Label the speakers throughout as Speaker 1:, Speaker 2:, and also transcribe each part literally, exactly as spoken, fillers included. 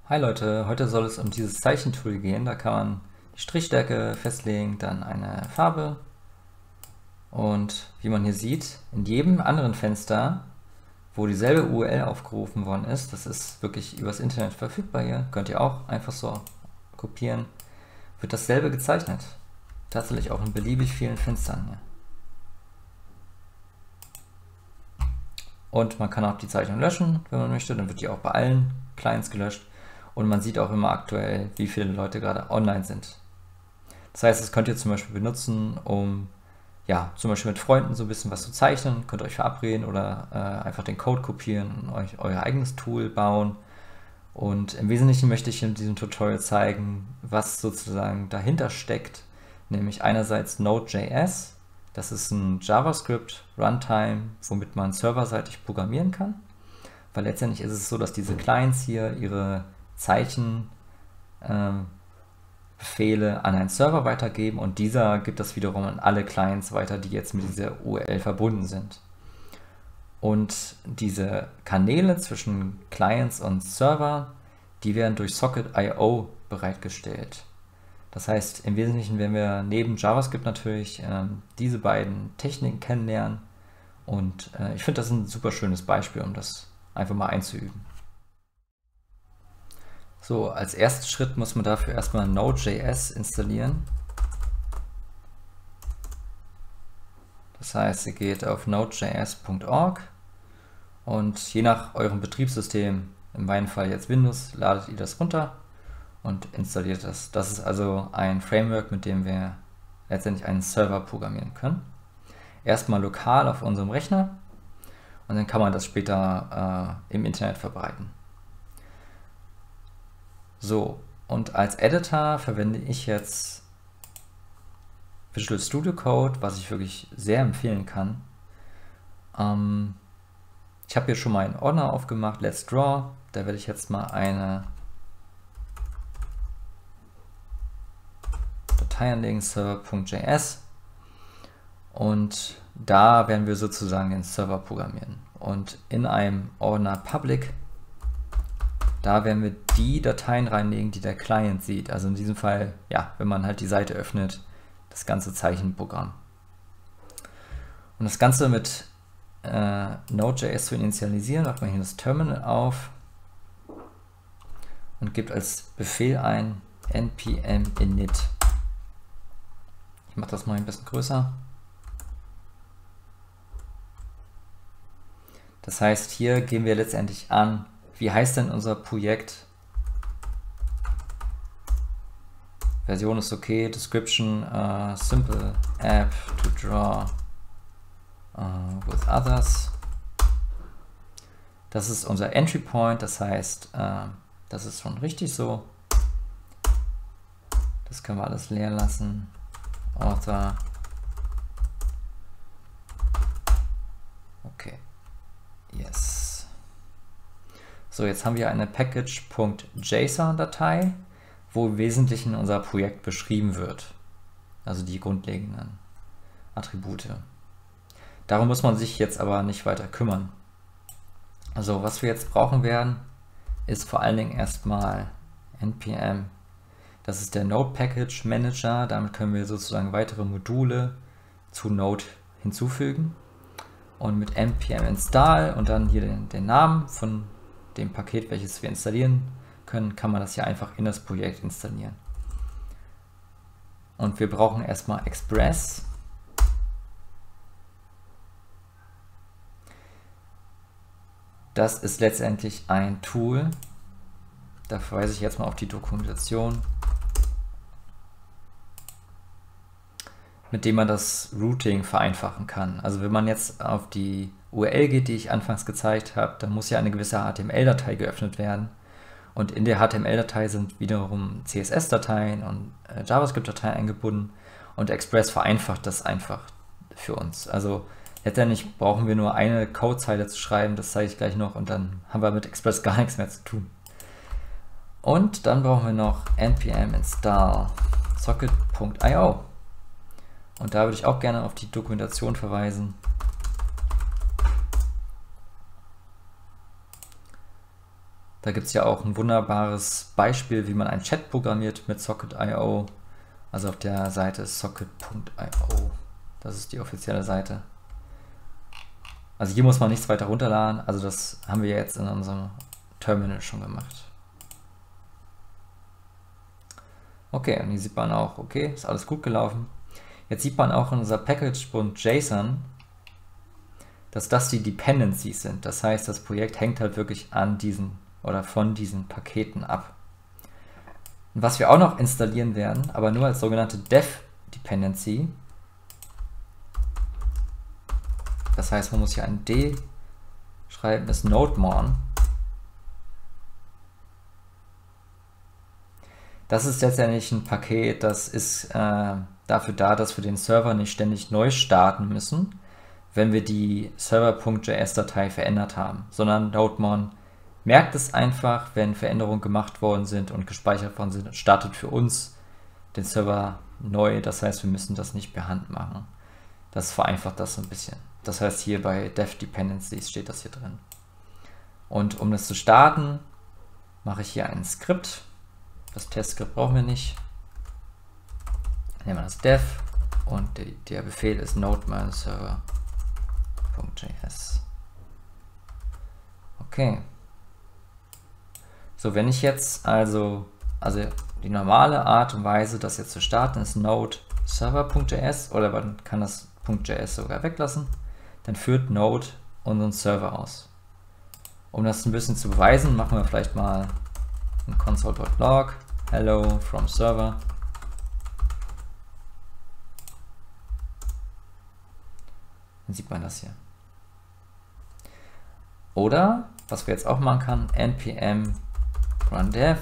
Speaker 1: Hi Leute, heute soll es um dieses Zeichentool gehen. Da kann man die Strichstärke festlegen, dann eine Farbe und wie man hier sieht, in jedem anderen Fenster, wo dieselbe U R L aufgerufen worden ist, das ist wirklich übers Internet verfügbar hier, könnt ihr auch einfach so kopieren, wird dasselbe gezeichnet. Tatsächlich auch in beliebig vielen Fenstern hier. Und man kann auch die Zeichnung löschen, wenn man möchte, dann wird die auch bei allen Clients gelöscht. Und man sieht auch immer aktuell, wie viele Leute gerade online sind. Das heißt, das könnt ihr zum Beispiel benutzen, um ja, zum Beispiel mit Freunden so ein bisschen was zu zeichnen, könnt ihr euch verabreden oder äh, einfach den Code kopieren und euch euer eigenes Tool bauen. Und im Wesentlichen möchte ich in diesem Tutorial zeigen, was sozusagen dahinter steckt, nämlich einerseits Node.js, das ist ein JavaScript Runtime, womit man serverseitig programmieren kann, weil letztendlich ist es so, dass diese Clients hier ihre Zeichenbefehle ähm, an einen Server weitergeben und dieser gibt das wiederum an alle Clients weiter, die jetzt mit dieser U R L verbunden sind. Und diese Kanäle zwischen Clients und Server, die werden durch Socket Punkt i o bereitgestellt. Das heißt, im Wesentlichen werden wir neben JavaScript natürlich ähm, diese beiden Techniken kennenlernen und äh, ich finde das ein super schönes Beispiel, um das einfach mal einzuüben. So, als ersten Schritt muss man dafür erstmal Node.js installieren. Das heißt, ihr geht auf nodejs punkt org und je nach eurem Betriebssystem, in meinem Fall jetzt Windows, ladet ihr das runter und installiert das. Das ist also ein Framework, mit dem wir letztendlich einen Server programmieren können. Erstmal lokal auf unserem Rechner und dann kann man das später äh, im Internet verbreiten. So, und als Editor verwende ich jetzt Visual Studio Code, was ich wirklich sehr empfehlen kann. Ähm, ich habe hier schon mal einen Ordner aufgemacht, Let's Draw. Da werde ich jetzt mal eine Datei anlegen, server.js. Und da werden wir sozusagen den Server programmieren. Und in einem Ordner Public, da werden wir die Dateien reinlegen, die der Client sieht. Also in diesem Fall, ja, wenn man halt die Seite öffnet, das ganze Zeichenprogramm. Und das Ganze mit äh, Node.js zu initialisieren, macht man hier das Terminal auf und gibt als Befehl ein npm init. Ich mache das mal ein bisschen größer. Das heißt, hier geben wir letztendlich an, wie heißt denn unser Projekt? Version ist okay, Description, uh, simple app to draw uh, with others. Das ist unser Entry Point, das heißt, uh, das ist schon richtig so. Das können wir alles leer lassen. Author. Okay. Yes. So, jetzt haben wir eine package.json-Datei, wo im Wesentlichen unser Projekt beschrieben wird. Also die grundlegenden Attribute. Darum muss man sich jetzt aber nicht weiter kümmern. Also was wir jetzt brauchen werden, ist vor allen Dingen erstmal npm. Das ist der Node Package Manager. Damit können wir sozusagen weitere Module zu Node hinzufügen. Und mit npm install und dann hier den, den Namen von dem Paket, welches wir installieren können, kann man das hier einfach in das Projekt installieren. Und wir brauchen erstmal Express. Das ist letztendlich ein Tool. Da verweise ich jetzt mal auf die Dokumentation, mit dem man das Routing vereinfachen kann. Also wenn man jetzt auf die U R L geht, die ich anfangs gezeigt habe, dann muss ja eine gewisse H T M L-Datei geöffnet werden. Und in der H T M L-Datei sind wiederum C S S-Dateien und äh, JavaScript-Dateien eingebunden. Und Express vereinfacht das einfach für uns. Also letztendlich brauchen wir nur eine Codezeile zu schreiben, das zeige ich gleich noch, und dann haben wir mit Express gar nichts mehr zu tun. Und dann brauchen wir noch npm install socket punkt i o. Und da würde ich auch gerne auf die Dokumentation verweisen. Da gibt es ja auch ein wunderbares Beispiel, wie man einen Chat programmiert mit Socket Punkt i o. Also auf der Seite socket Punkt i o. Das ist die offizielle Seite. Also hier muss man nichts weiter runterladen. Also das haben wir jetzt in unserem Terminal schon gemacht. Okay, und hier sieht man auch, okay, ist alles gut gelaufen. Jetzt sieht man auch in unser Package.json, dass das die Dependencies sind. Das heißt, das Projekt hängt halt wirklich an diesen oder von diesen Paketen ab. Und was wir auch noch installieren werden, aber nur als sogenannte Dev Dependency. Das heißt, man muss hier ein D schreiben, ist NodeMon. Das ist letztendlich ein Paket, das ist äh, dafür da, dass wir den Server nicht ständig neu starten müssen, wenn wir die Server.js-Datei verändert haben, sondern NodeMon merkt es einfach, wenn Veränderungen gemacht worden sind und gespeichert worden sind, und startet für uns den Server neu. Das heißt, wir müssen das nicht per Hand machen. Das vereinfacht das so ein bisschen. Das heißt, hier bei Dev Dependencies steht das hier drin. Und um das zu starten, mache ich hier ein Skript. Das Testskript brauchen wir nicht. Nehmen wir das Dev und der, der Befehl ist node-server.js. Okay. So, wenn ich jetzt also, also die normale Art und Weise, das jetzt zu starten, ist node-server.js oder man kann das .js sogar weglassen, dann führt Node unseren Server aus. Um das ein bisschen zu beweisen, machen wir vielleicht mal ein console.log hello from server. Dann sieht man das hier. Oder, was wir jetzt auch machen kann, npm run dev.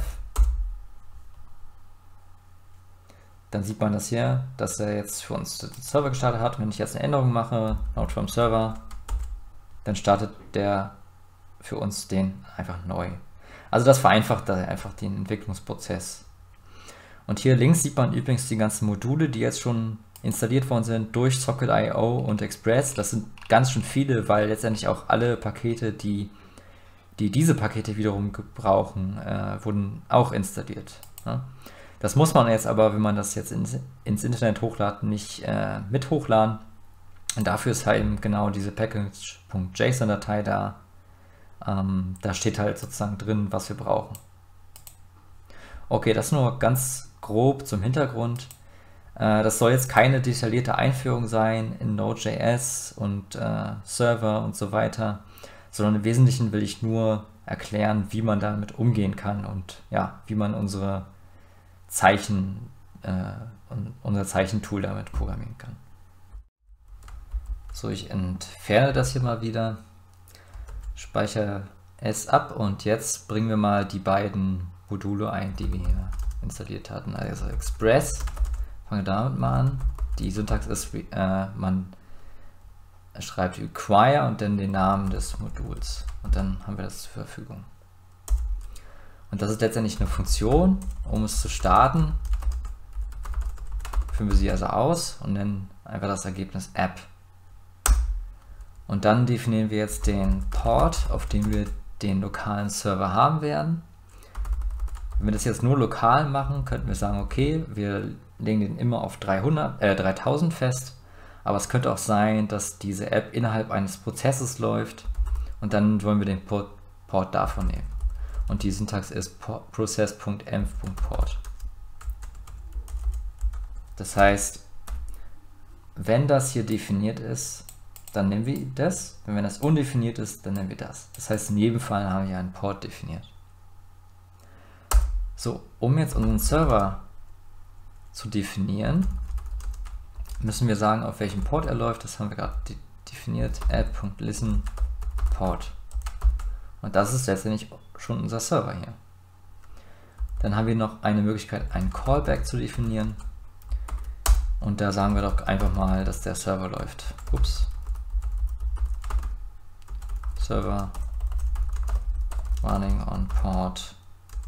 Speaker 1: Dann sieht man das hier, dass er jetzt für uns den Server gestartet hat. Wenn ich jetzt eine Änderung mache, node from server, dann startet der für uns den einfach neu. Also das vereinfacht einfach den Entwicklungsprozess. Und hier links sieht man übrigens die ganzen Module, die jetzt schon installiert worden sind durch Socket Punkt i o und Express. Das sind ganz schön viele, weil letztendlich auch alle Pakete, die, die diese Pakete wiederum gebrauchen, äh, wurden auch installiert. Ja? Das muss man jetzt aber, wenn man das jetzt ins, ins Internet hochladet, nicht äh, mit hochladen. Und dafür ist halt eben genau diese Package.json-Datei da. Ähm, da steht halt sozusagen drin, was wir brauchen. Okay, das nur ganz grob zum Hintergrund. Äh, das soll jetzt keine detaillierte Einführung sein in Node.js und äh, Server und so weiter, sondern im Wesentlichen will ich nur erklären, wie man damit umgehen kann und ja, wie man unsere Zeichen, äh, unser Zeichentool damit programmieren kann. So, ich entferne das hier mal wieder, speichere es ab und jetzt bringen wir mal die beiden Module ein, die wir hier installiert hatten. Also Express, fangen wir damit mal an. Die Syntax ist, äh, man schreibt require und dann den Namen des Moduls und dann haben wir das zur Verfügung. Und das ist letztendlich eine Funktion, um es zu starten. Führen wir sie also aus und nennen einfach das Ergebnis App. Und dann definieren wir jetzt den Port, auf dem wir den lokalen Server haben werden. Wenn wir das jetzt nur lokal machen, könnten wir sagen, okay, wir legen den immer auf dreihundert, äh, dreitausend fest. Aber es könnte auch sein, dass diese App innerhalb eines Prozesses läuft und dann wollen wir den Port, Port davon nehmen. Und die Syntax ist process.env.port. Das heißt, wenn das hier definiert ist, dann nehmen wir das. Wenn das undefiniert ist, dann nehmen wir das. Das heißt, in jedem Fall haben wir einen Port definiert. So, um jetzt unseren Server zu definieren, müssen wir sagen, auf welchem Port er läuft. Das haben wir gerade de definiert. app.listen port. Und das ist letztendlich schon unser Server hier. Dann haben wir noch eine Möglichkeit, einen Callback zu definieren. Und da sagen wir doch einfach mal, dass der Server läuft. Ups. Server running on port.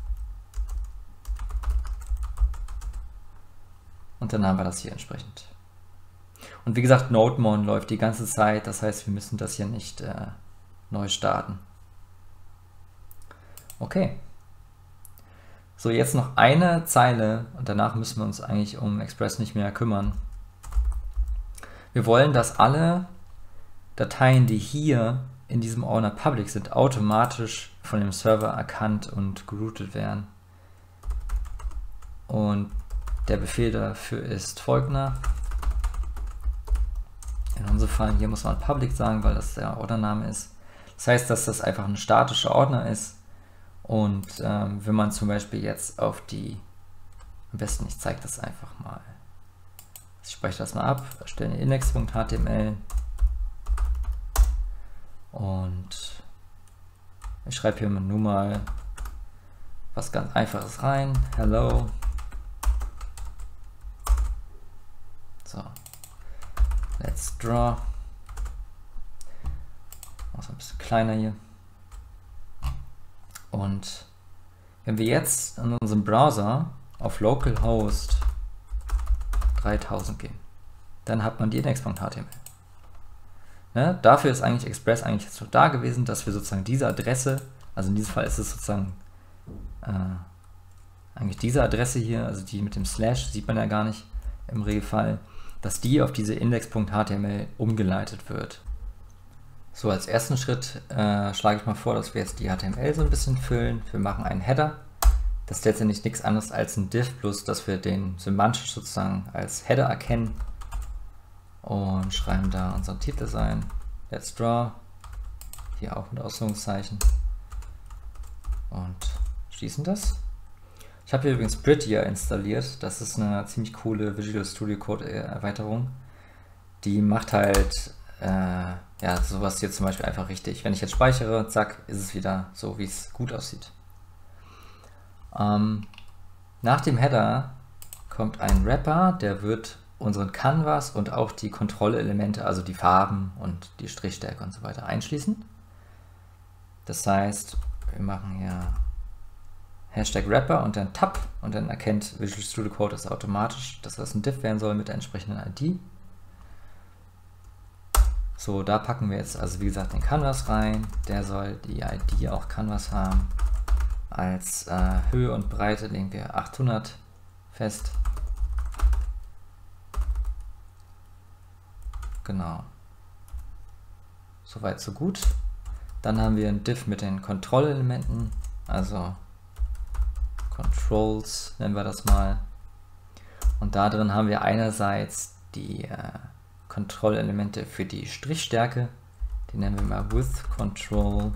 Speaker 1: Und dann haben wir das hier entsprechend. Und wie gesagt, NodeMon läuft die ganze Zeit. Das heißt, wir müssen das hier nicht äh, neu starten. Okay. So, jetzt noch eine Zeile und danach müssen wir uns eigentlich um Express nicht mehr kümmern. Wir wollen, dass alle Dateien, die hier in diesem Ordner Public sind, automatisch von dem Server erkannt und geroutet werden. Und der Befehl dafür ist folgender. In unserem Fall hier muss man Public sagen, weil das der Ordnername ist. Das heißt, dass das einfach ein statischer Ordner ist. Und ähm, wenn man zum Beispiel jetzt auf die, am besten ich zeige das einfach mal. Ich speichere das mal ab, erstelle index.html und ich schreibe hier nur mal was ganz Einfaches rein. Hello. So. Let's draw. Mach ein bisschen kleiner hier. Und wenn wir jetzt in unserem Browser auf localhost dreitausend gehen, dann hat man die index.html. Ne? Dafür ist eigentlich Express eigentlich jetzt nur da gewesen, dass wir sozusagen diese Adresse, also in diesem Fall ist es sozusagen äh, eigentlich diese Adresse hier, also die mit dem Slash, sieht man ja gar nicht im Regelfall, dass die auf diese index.html umgeleitet wird. So, als ersten Schritt äh, schlage ich mal vor, dass wir jetzt die H T M L so ein bisschen füllen. Wir machen einen Header. Das ist letztendlich nichts anderes als ein Div, bloß dass wir den semantisch sozusagen als Header erkennen und schreiben da unseren Titel sein. Let's draw. Hier auch mit Ausrufungszeichen. Und schließen das. Ich habe hier übrigens Prettier installiert. Das ist eine ziemlich coole Visual Studio Code Erweiterung. Die macht halt äh, ja, sowas hier zum Beispiel einfach richtig. Wenn ich jetzt speichere, zack, ist es wieder so, wie es gut aussieht. Ähm, nach dem Header kommt ein Wrapper, der wird unseren Canvas und auch die Kontrollelemente, also die Farben und die Strichstärke und so weiter einschließen. Das heißt, wir machen hier Hashtag Wrapper und dann Tab und dann erkennt Visual Studio Code das automatisch, dass das ein Div werden soll mit der entsprechenden I D. So, da packen wir jetzt also wie gesagt den Canvas rein. Der soll die I D auch Canvas haben. Als äh, Höhe und Breite legen wir achthundert fest. Genau. Soweit so gut. Dann haben wir ein Div mit den Kontrollelementen, also Controls nennen wir das mal. Und da drin haben wir einerseits die äh, Kontrollelemente für die Strichstärke, die nennen wir mal Width Control.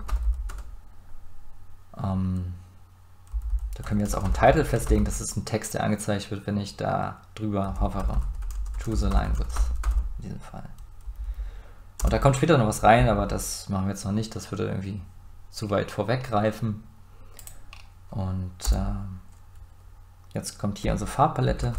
Speaker 1: Ähm, da können wir jetzt auch einen Titel festlegen, das ist ein Text, der angezeigt wird, wenn ich da drüber hovere. Choose a line width in diesem Fall. Und da kommt später noch was rein, aber das machen wir jetzt noch nicht, das würde irgendwie zu weit vorweggreifen. Und ähm, jetzt kommt hier unsere Farbpalette.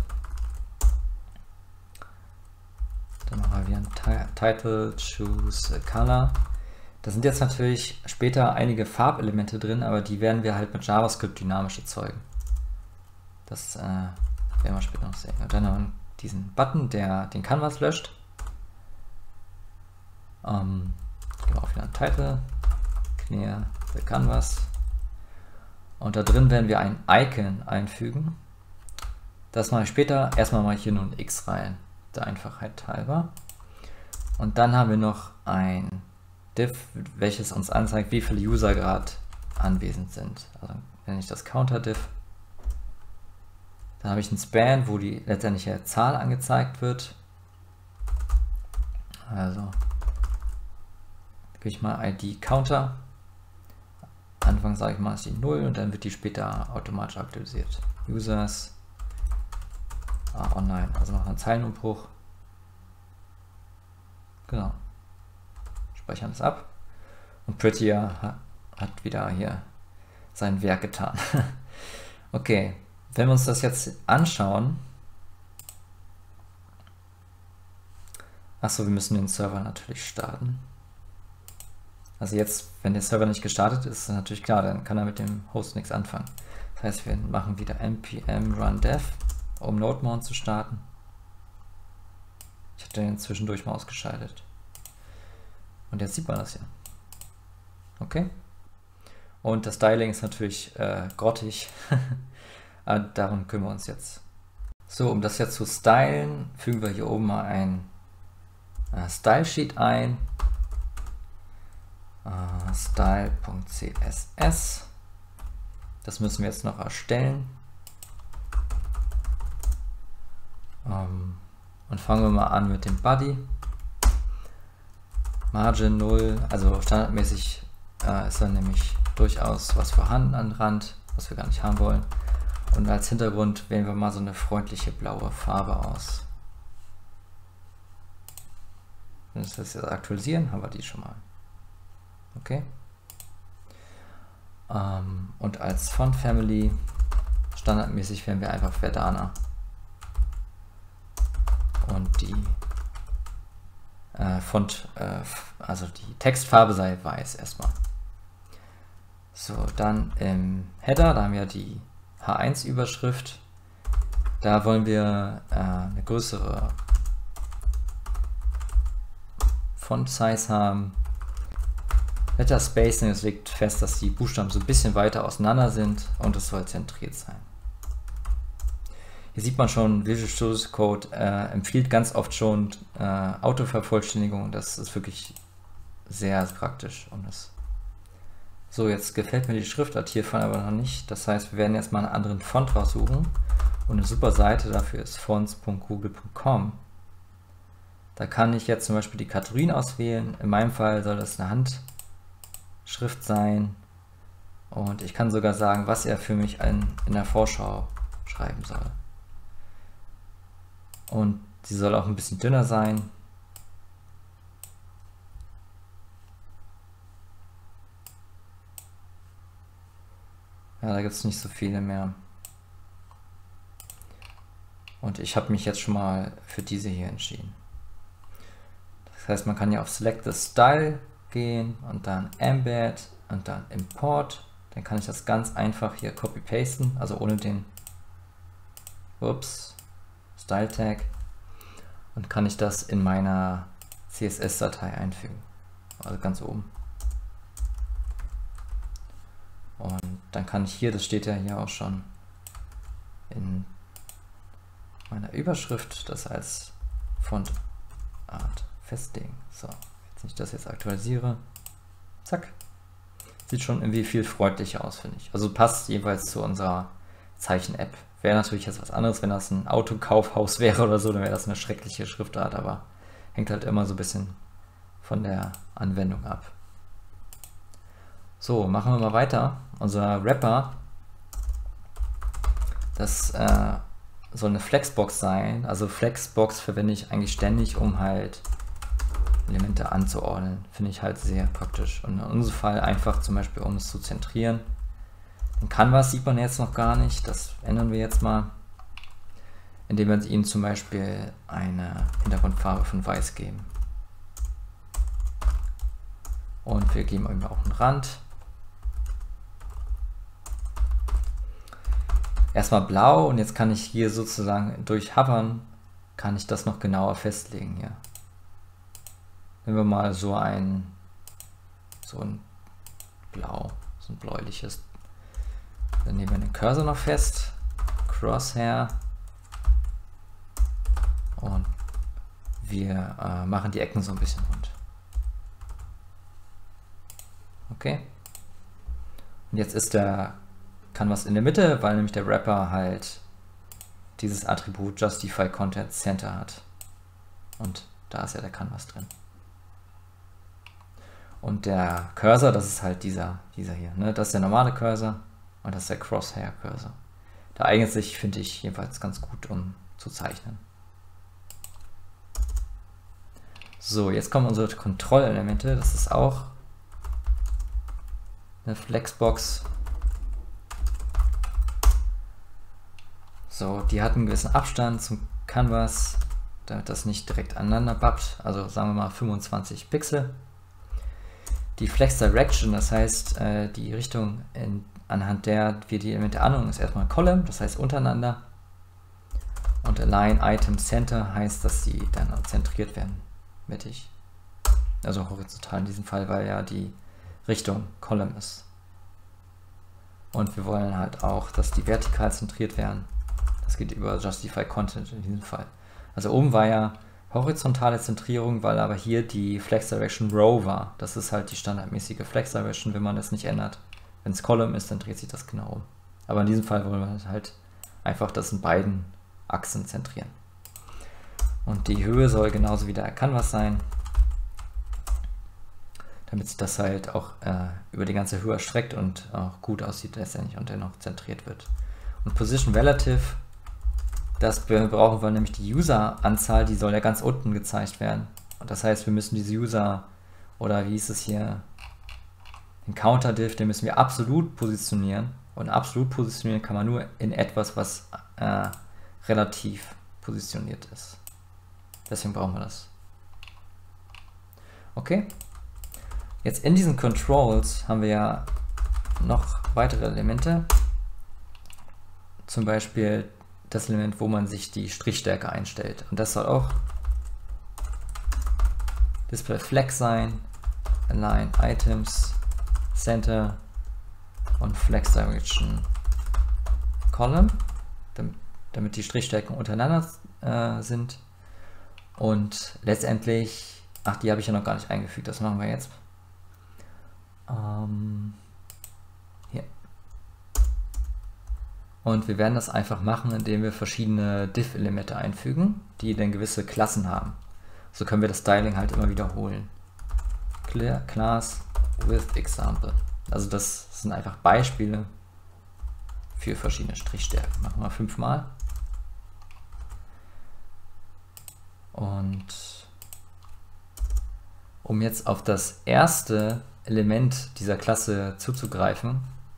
Speaker 1: Dann machen wir wieder ein Title, Choose a Color. Da sind jetzt natürlich später einige Farbelemente drin, aber die werden wir halt mit JavaScript dynamisch erzeugen. Das äh, werden wir später noch sehen. Und dann haben wir diesen Button, der den Canvas löscht. Ähm, gehen wir auch wieder ein Title, Clear the Canvas. Und da drin werden wir ein Icon einfügen. Das mache ich später. Erstmal mache ich hier nur ein X rein, der Einfachheit halber. Und dann haben wir noch ein Div, welches uns anzeigt, wie viele User gerade anwesend sind. Also wenn ich das Counter-Div, dann habe ich ein Span, wo die letztendliche Zahl angezeigt wird. Also gebe ich mal I D Counter. Anfang sage ich mal ist die null und dann wird die später automatisch aktualisiert. Users ah, online, also machen wir einen Zeilenumbruch. Genau. Speichern es ab. Und Prettier hat, hat wieder hier sein Werk getan. Okay, wenn wir uns das jetzt anschauen. Achso, wir müssen den Server natürlich starten. Also jetzt, wenn der Server nicht gestartet ist, ist natürlich klar, dann kann er mit dem Host nichts anfangen. Das heißt, wir machen wieder npm run dev, um Node-Mount zu starten. Ich hatte den zwischendurch mal ausgeschaltet. Und jetzt sieht man das hier. Okay. Und das Styling ist natürlich äh, grottig. Darum kümmern wir uns jetzt. So, um das jetzt zu stylen, fügen wir hier oben mal ein äh, Style Sheet ein. Äh, Style.css. Das müssen wir jetzt noch erstellen. Ähm, und fangen wir mal an mit dem Body. Margin null, also standardmäßig äh, ist da nämlich durchaus was vorhanden an Rand, was wir gar nicht haben wollen. Und als Hintergrund wählen wir mal so eine freundliche blaue Farbe aus. Wenn wir das jetzt aktualisieren, haben wir die schon mal. Okay. Ähm, und als Font Family standardmäßig wählen wir einfach Verdana. Und die äh, Font, äh, also die Textfarbe sei weiß erstmal. So, dann im Header, da haben wir die H eins Überschrift. Da wollen wir äh, eine größere Font Size haben. Letter Spacing, es legt fest, dass die Buchstaben so ein bisschen weiter auseinander sind und es soll zentriert sein. Hier sieht man schon, Visual Studio Code äh, empfiehlt ganz oft schon äh, Autovervollständigung. Das ist wirklich sehr praktisch. Um das so, jetzt gefällt mir die Schriftart hiervon aber noch nicht. Das heißt, wir werden jetzt mal einen anderen Font raussuchen. Und eine super Seite dafür ist fonts punkt google punkt com. Da kann ich jetzt zum Beispiel die Kategorien auswählen. In meinem Fall soll das eine Handschrift sein. Und ich kann sogar sagen, was er für mich in, in der Vorschau schreiben soll. Und sie soll auch ein bisschen dünner sein. Ja, da gibt es nicht so viele mehr. Und ich habe mich jetzt schon mal für diese hier entschieden. Das heißt, man kann ja auf Select the Style gehen und dann Embed und dann Import. Dann kann ich das ganz einfach hier copy-pasten, also ohne den ups, Style Tag, und kann ich das in meiner C S S-Datei einfügen. Also ganz oben. Und dann kann ich hier, das steht ja hier auch schon in meiner Überschrift, das als Fontart festlegen. So, wenn ich das jetzt aktualisiere, zack, sieht schon irgendwie viel freundlicher aus, finde ich. Also passt jeweils zu unserer Zeichen-App. Wäre natürlich jetzt was anderes, wenn das ein Autokaufhaus wäre oder so, dann wäre das eine schreckliche Schriftart, aber hängt halt immer so ein bisschen von der Anwendung ab. So, machen wir mal weiter. Unser Wrapper, das äh, soll eine Flexbox sein. Also Flexbox verwende ich eigentlich ständig, um halt Elemente anzuordnen. Finde ich halt sehr praktisch. Und in unserem Fall einfach zum Beispiel, um es zu zentrieren. Den Canvas sieht man jetzt noch gar nicht. Das ändern wir jetzt mal, indem wir ihnen zum Beispiel eine Hintergrundfarbe von Weiß geben. Und wir geben ihm auch einen Rand. Erstmal blau, und jetzt kann ich hier sozusagen durch Hovern kann ich das noch genauer festlegen hier. Nehmen wir mal so ein so ein Blau, so ein bläuliches. Dann nehmen wir den Cursor noch fest, Crosshair, und wir äh, machen die Ecken so ein bisschen rund. Okay. Und jetzt ist der Canvas in der Mitte, weil nämlich der Wrapper halt dieses Attribut Justify Content Center hat. Und da ist ja der Canvas drin. Und der Cursor, das ist halt dieser, dieser hier. Ne? Das ist der normale Cursor und das ist der Crosshair Cursor. Der eignet sich, finde ich, jedenfalls ganz gut, um zu zeichnen. So, jetzt kommen unsere Kontrollelemente. Das ist auch eine Flexbox. So, die hat einen gewissen Abstand zum Canvas, damit das nicht direkt aneinander pappt. Also sagen wir mal fünfundzwanzig Pixel. Die Flex Direction, das heißt äh, die Richtung, in, anhand der wir die Elemente anordnen, ist erstmal Column, das heißt untereinander. Und Align Item Center heißt, dass sie dann zentriert werden, mittig. Also horizontal in diesem Fall, weil ja die Richtung Column ist. Und wir wollen halt auch, dass die vertikal zentriert werden. Das geht über Justify Content in diesem Fall. Also oben war ja horizontale Zentrierung, weil aber hier die Flex Direction Row war. Das ist halt die standardmäßige Flex Direction, wenn man das nicht ändert. Wenn es Column ist, dann dreht sich das genau um. Aber in diesem Fall wollen wir halt einfach das in beiden Achsen zentrieren. Und die Höhe soll genauso wie der Canvas sein, damit sich das halt auch äh, über die ganze Höhe erstreckt und auch gut aussieht letztendlich und dennoch zentriert wird. Und Position Relative, das brauchen wir nämlich die User-Anzahl, die soll ja ganz unten gezeigt werden. Und das heißt, wir müssen diese User, oder wie hieß es hier, den Counter-Div, den müssen wir absolut positionieren. Und absolut positionieren kann man nur in etwas, was äh, relativ positioniert ist. Deswegen brauchen wir das. Okay. Jetzt in diesen Controls haben wir ja noch weitere Elemente. Zum Beispiel das Element, wo man sich die Strichstärke einstellt. Und das soll auch Display Flex sein, Align Items, Center und Flex Direction Column, damit die Strichstärken untereinander äh, sind. Und letztendlich, ach, die habe ich ja noch gar nicht eingefügt, das machen wir jetzt. Ähm, hier. Und wir werden das einfach machen, indem wir verschiedene Div-Elemente einfügen, die dann gewisse Klassen haben. So können wir das Styling halt immer wiederholen. Clear Class with Example. Also das sind einfach Beispiele für verschiedene Strichstärken. Machen wir fünfmal. Und um jetzt auf das erste Element dieser Klasse zuzugreifen,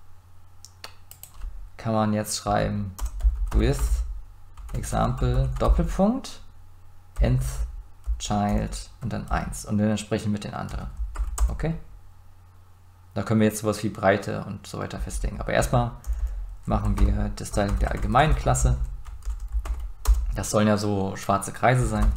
Speaker 1: kann man jetzt schreiben with Example Doppelpunkt nth Child und dann eins und dann entsprechend mit den anderen. Okay? Da können wir jetzt sowas wie Breite und so weiter festlegen. Aber erstmal machen wir das Styling der allgemeinen Klasse. Das sollen ja so schwarze Kreise sein.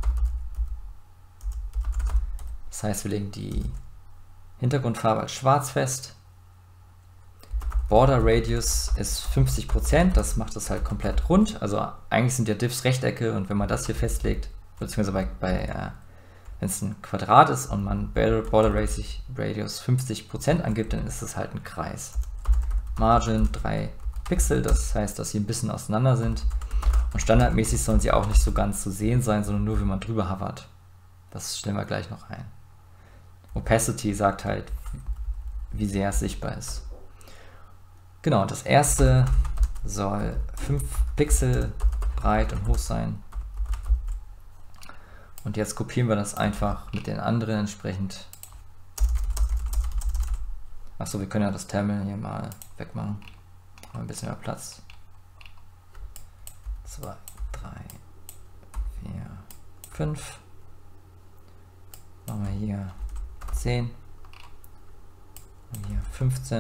Speaker 1: Das heißt, wir legen die Hintergrundfarbe als schwarz fest. Border Radius ist fünfzig Prozent, das macht es halt komplett rund. Also eigentlich sind ja Diffs Rechtecke und wenn man das hier festlegt, beziehungsweise bei, bei äh, wenn es ein Quadrat ist und man Border Radius fünfzig Prozent angibt, dann ist es halt ein Kreis. Margin drei Pixel, das heißt, dass sie ein bisschen auseinander sind. Und standardmäßig sollen sie auch nicht so ganz zu sehen sein, sondern nur, wenn man drüber hovert. Das stellen wir gleich noch ein. Opacity sagt halt, wie sehr es sichtbar ist. Genau, das erste soll fünf Pixel breit und hoch sein. Und jetzt kopieren wir das einfach mit den anderen entsprechend. Achso, wir können ja das Terminal hier mal wegmachen. Haben ein bisschen mehr Platz. zwei, drei, vier, fünf. Machen wir hier zehn. Und hier fünfzehn.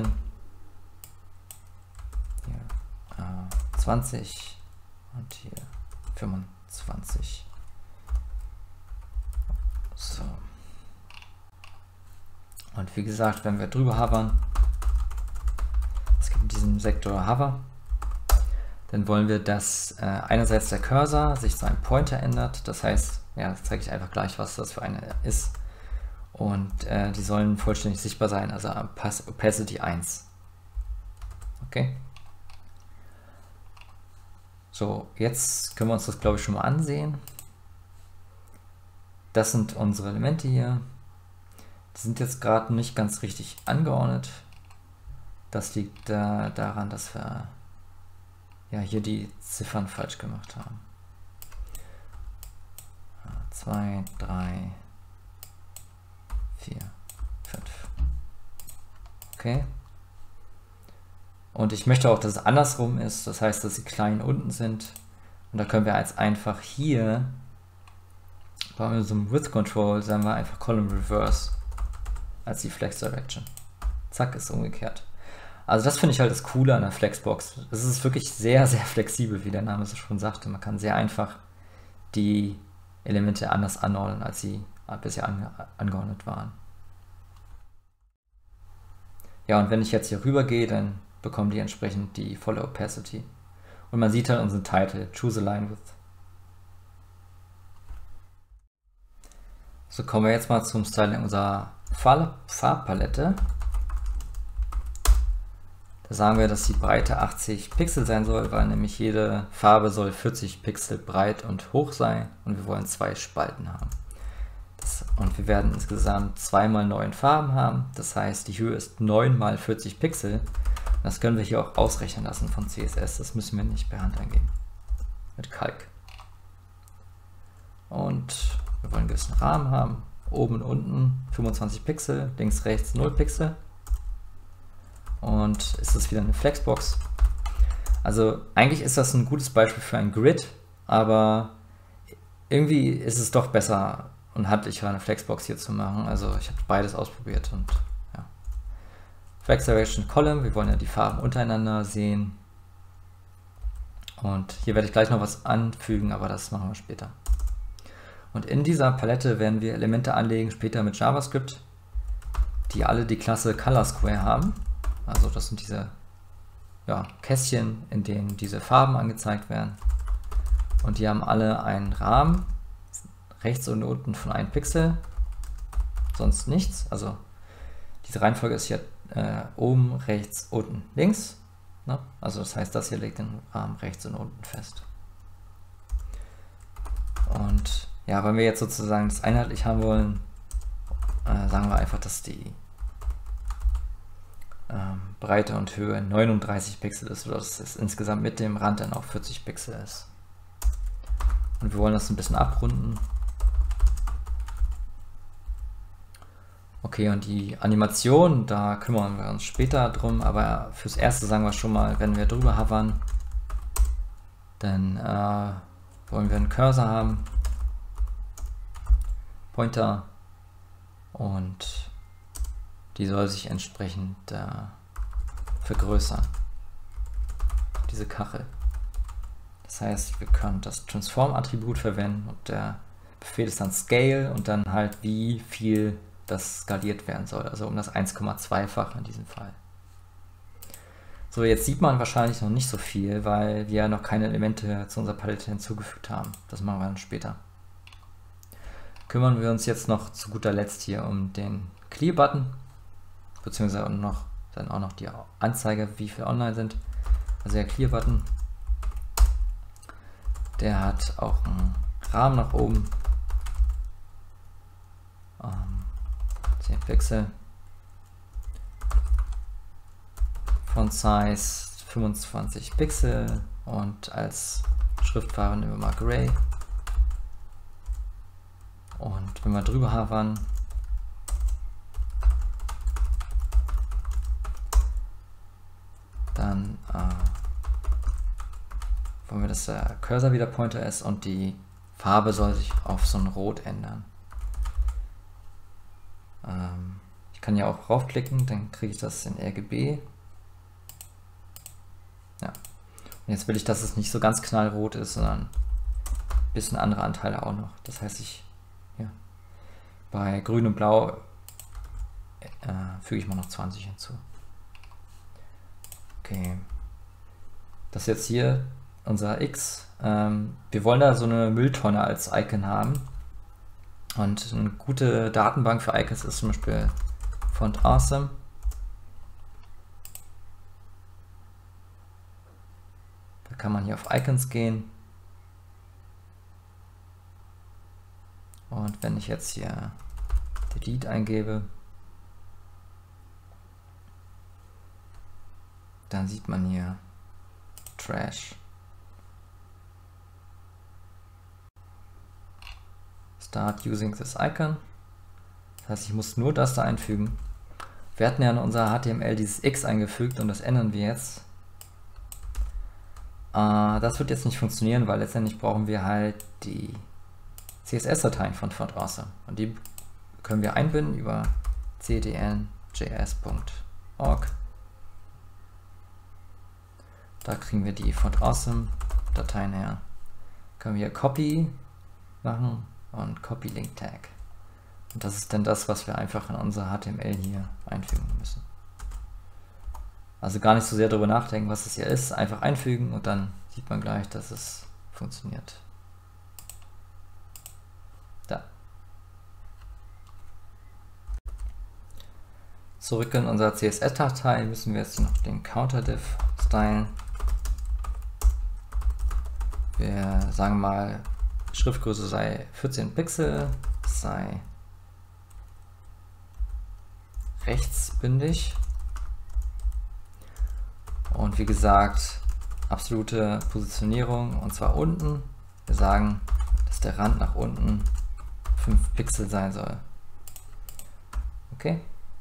Speaker 1: Hier äh, zwanzig. Und hier fünfundzwanzig. So. Und wie gesagt, wenn wir drüber hovern, es gibt in diesem Sektor Hover, dann wollen wir, dass äh, einerseits der Cursor sich zu einem Pointer ändert. Das heißt, ja, das zeige ich einfach gleich, was das für eine ist. Und äh, die sollen vollständig sichtbar sein, also Opacity eins. Okay. So, jetzt können wir uns das, glaube ich, schon mal ansehen. Das sind unsere Elemente hier. Die sind jetzt gerade nicht ganz richtig angeordnet. Das liegt da, daran, dass wir ja hier die Ziffern falsch gemacht haben. zwei, drei, vier, fünf. Okay. Und ich möchte auch, dass es andersrum ist. Das heißt, dass die kleinen unten sind. Und da können wir jetzt einfach hier bei unserem Width Control sagen wir einfach Column Reverse als die Flex Direction. Zack, ist umgekehrt. Also das finde ich halt das Coole an der Flexbox. Es ist wirklich sehr, sehr flexibel, wie der Name es schon sagte. Man kann sehr einfach die Elemente anders anordnen, als sie bisher ange angeordnet waren. Ja, und wenn ich jetzt hier rüber gehe, dann bekommen die entsprechend die volle Opacity. Und man sieht halt unseren Titel, Choose a Line Width. So, kommen wir jetzt mal zum Styling unserer Farb Farbpalette. Da sagen wir, dass die Breite achtzig Pixel sein soll, weil nämlich jede Farbe soll vierzig Pixel breit und hoch sein und wir wollen zwei Spalten haben. Das, und wir werden insgesamt zwei mal neun Farben haben, das heißt die Höhe ist neun mal vierzig Pixel. Das können wir hier auch ausrechnen lassen von C S S, das müssen wir nicht per Hand eingeben. Mit Calc. Und wir wollen einen gewissen Rahmen haben, oben und unten fünfundzwanzig Pixel, links, rechts null Pixel. Und ist das wieder eine Flexbox. Also eigentlich ist das ein gutes Beispiel für ein Grid, aber irgendwie ist es doch besser und handlicher eine Flexbox hier zu machen. Also ich habe beides ausprobiert und ja. Flex Direction Column, wir wollen ja die Farben untereinander sehen. Und hier werde ich gleich noch was anfügen, aber das machen wir später. Und in dieser Palette werden wir Elemente anlegen, später mit JavaScript, die alle die Klasse Color Square haben. Also das sind diese ja, Kästchen, in denen diese Farben angezeigt werden. Und die haben alle einen Rahmen, rechts und unten von einem Pixel, sonst nichts. Also diese Reihenfolge ist hier äh, oben, rechts, unten, links. Ne? Also das heißt, das hier legt den Rahmen rechts und unten fest. Und ja, wenn wir jetzt sozusagen das einheitlich haben wollen, äh, sagen wir einfach, dass die ähm, Breite und Höhe neununddreißig Pixel ist, sodass es insgesamt mit dem Rand dann auch vierzig Pixel ist. Und wir wollen das ein bisschen abrunden. Okay, und die Animation, da kümmern wir uns später drum, aber fürs Erste sagen wir schon mal, wenn wir drüber hovern, dann äh, wollen wir einen Cursor haben, Pointer, und die soll sich entsprechend äh, vergrößern, diese Kachel. Das heißt, wir können das Transform-Attribut verwenden und der Befehl ist dann Scale und dann halt wie viel das skaliert werden soll, also um das eins Komma zwei-fach in diesem Fall. So, jetzt sieht man wahrscheinlich noch nicht so viel, weil wir ja noch keine Elemente zu unserer Palette hinzugefügt haben. Das machen wir dann später. Kümmern wir uns jetzt noch zu guter Letzt hier um den Clear-Button, beziehungsweise noch, dann auch noch die Anzeige, wie viele online sind. Also der Clear-Button, der hat auch einen Rahmen nach oben, ähm, zehn Pixel, Font Size fünfundzwanzig Pixel und als Schriftfarbe nehmen wir mal Gray. Und wenn wir drüber hovern, dann äh, wollen wir, dass der Cursor wieder Pointer ist und die Farbe soll sich auf so ein Rot ändern. Ähm, ich kann ja auch raufklicken, dann kriege ich das in R G B. Ja. Und jetzt will ich, dass es nicht so ganz knallrot ist, sondern ein bisschen andere Anteile auch noch. Das heißt, ich ja, bei Grün und Blau äh, füge ich mal noch zwanzig hinzu. Okay. Das ist jetzt hier unser X. Ähm, wir wollen da so eine Mülltonne als Icon haben. Und eine gute Datenbank für Icons ist zum Beispiel Font Awesome. Da kann man hier auf Icons gehen. Und wenn ich jetzt hier Delete eingebe, dann sieht man hier Trash. Start using this icon. Das heißt, ich muss nur das da einfügen. Wir hatten ja in unser H T M L dieses X eingefügt und das ändern wir jetzt. Äh, das wird jetzt nicht funktionieren, weil letztendlich brauchen wir halt die C S S-Dateien von Font Awesome. Und die können wir einbinden über c d n j s punkt org. Da kriegen wir die Font Awesome Dateien her. Können wir hier Copy machen und Copy Link Tag. Und das ist dann das, was wir einfach in unser H T M L hier einfügen müssen. Also gar nicht so sehr darüber nachdenken, was es hier ist, einfach einfügen und dann sieht man gleich, dass es funktioniert. Da. Zurück in unserer C S S-Datei müssen wir jetzt noch den Counter-Div stylen. Wir sagen mal, Schriftgröße sei vierzehn Pixel, sei rechtsbündig und wie gesagt, absolute Positionierung und zwar unten. Wir sagen, dass der Rand nach unten fünf Pixel sein soll. Okay.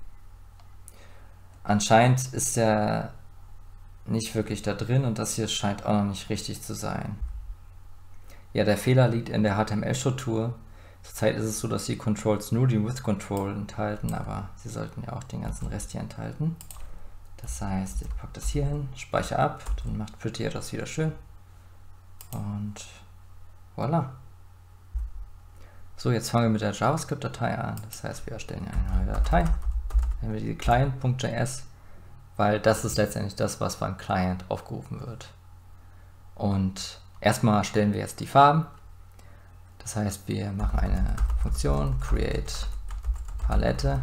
Speaker 1: Anscheinend ist er nicht wirklich da drin und das hier scheint auch noch nicht richtig zu sein. Ja, der Fehler liegt in der H T M L-Struktur. Zurzeit ist es so, dass die Controls nur die Width Control enthalten, aber sie sollten ja auch den ganzen Rest hier enthalten. Das heißt, ich packe das hier hin, speichere ab, dann macht Prettier das wieder schön. Und voilà. So, jetzt fangen wir mit der JavaScript-Datei an. Das heißt, wir erstellen eine neue Datei. Nehmen wir die client.js, weil das ist letztendlich das, was beim Client aufgerufen wird. Und erstmal stellen wir jetzt die Farben. Das heißt, wir machen eine Funktion create Palette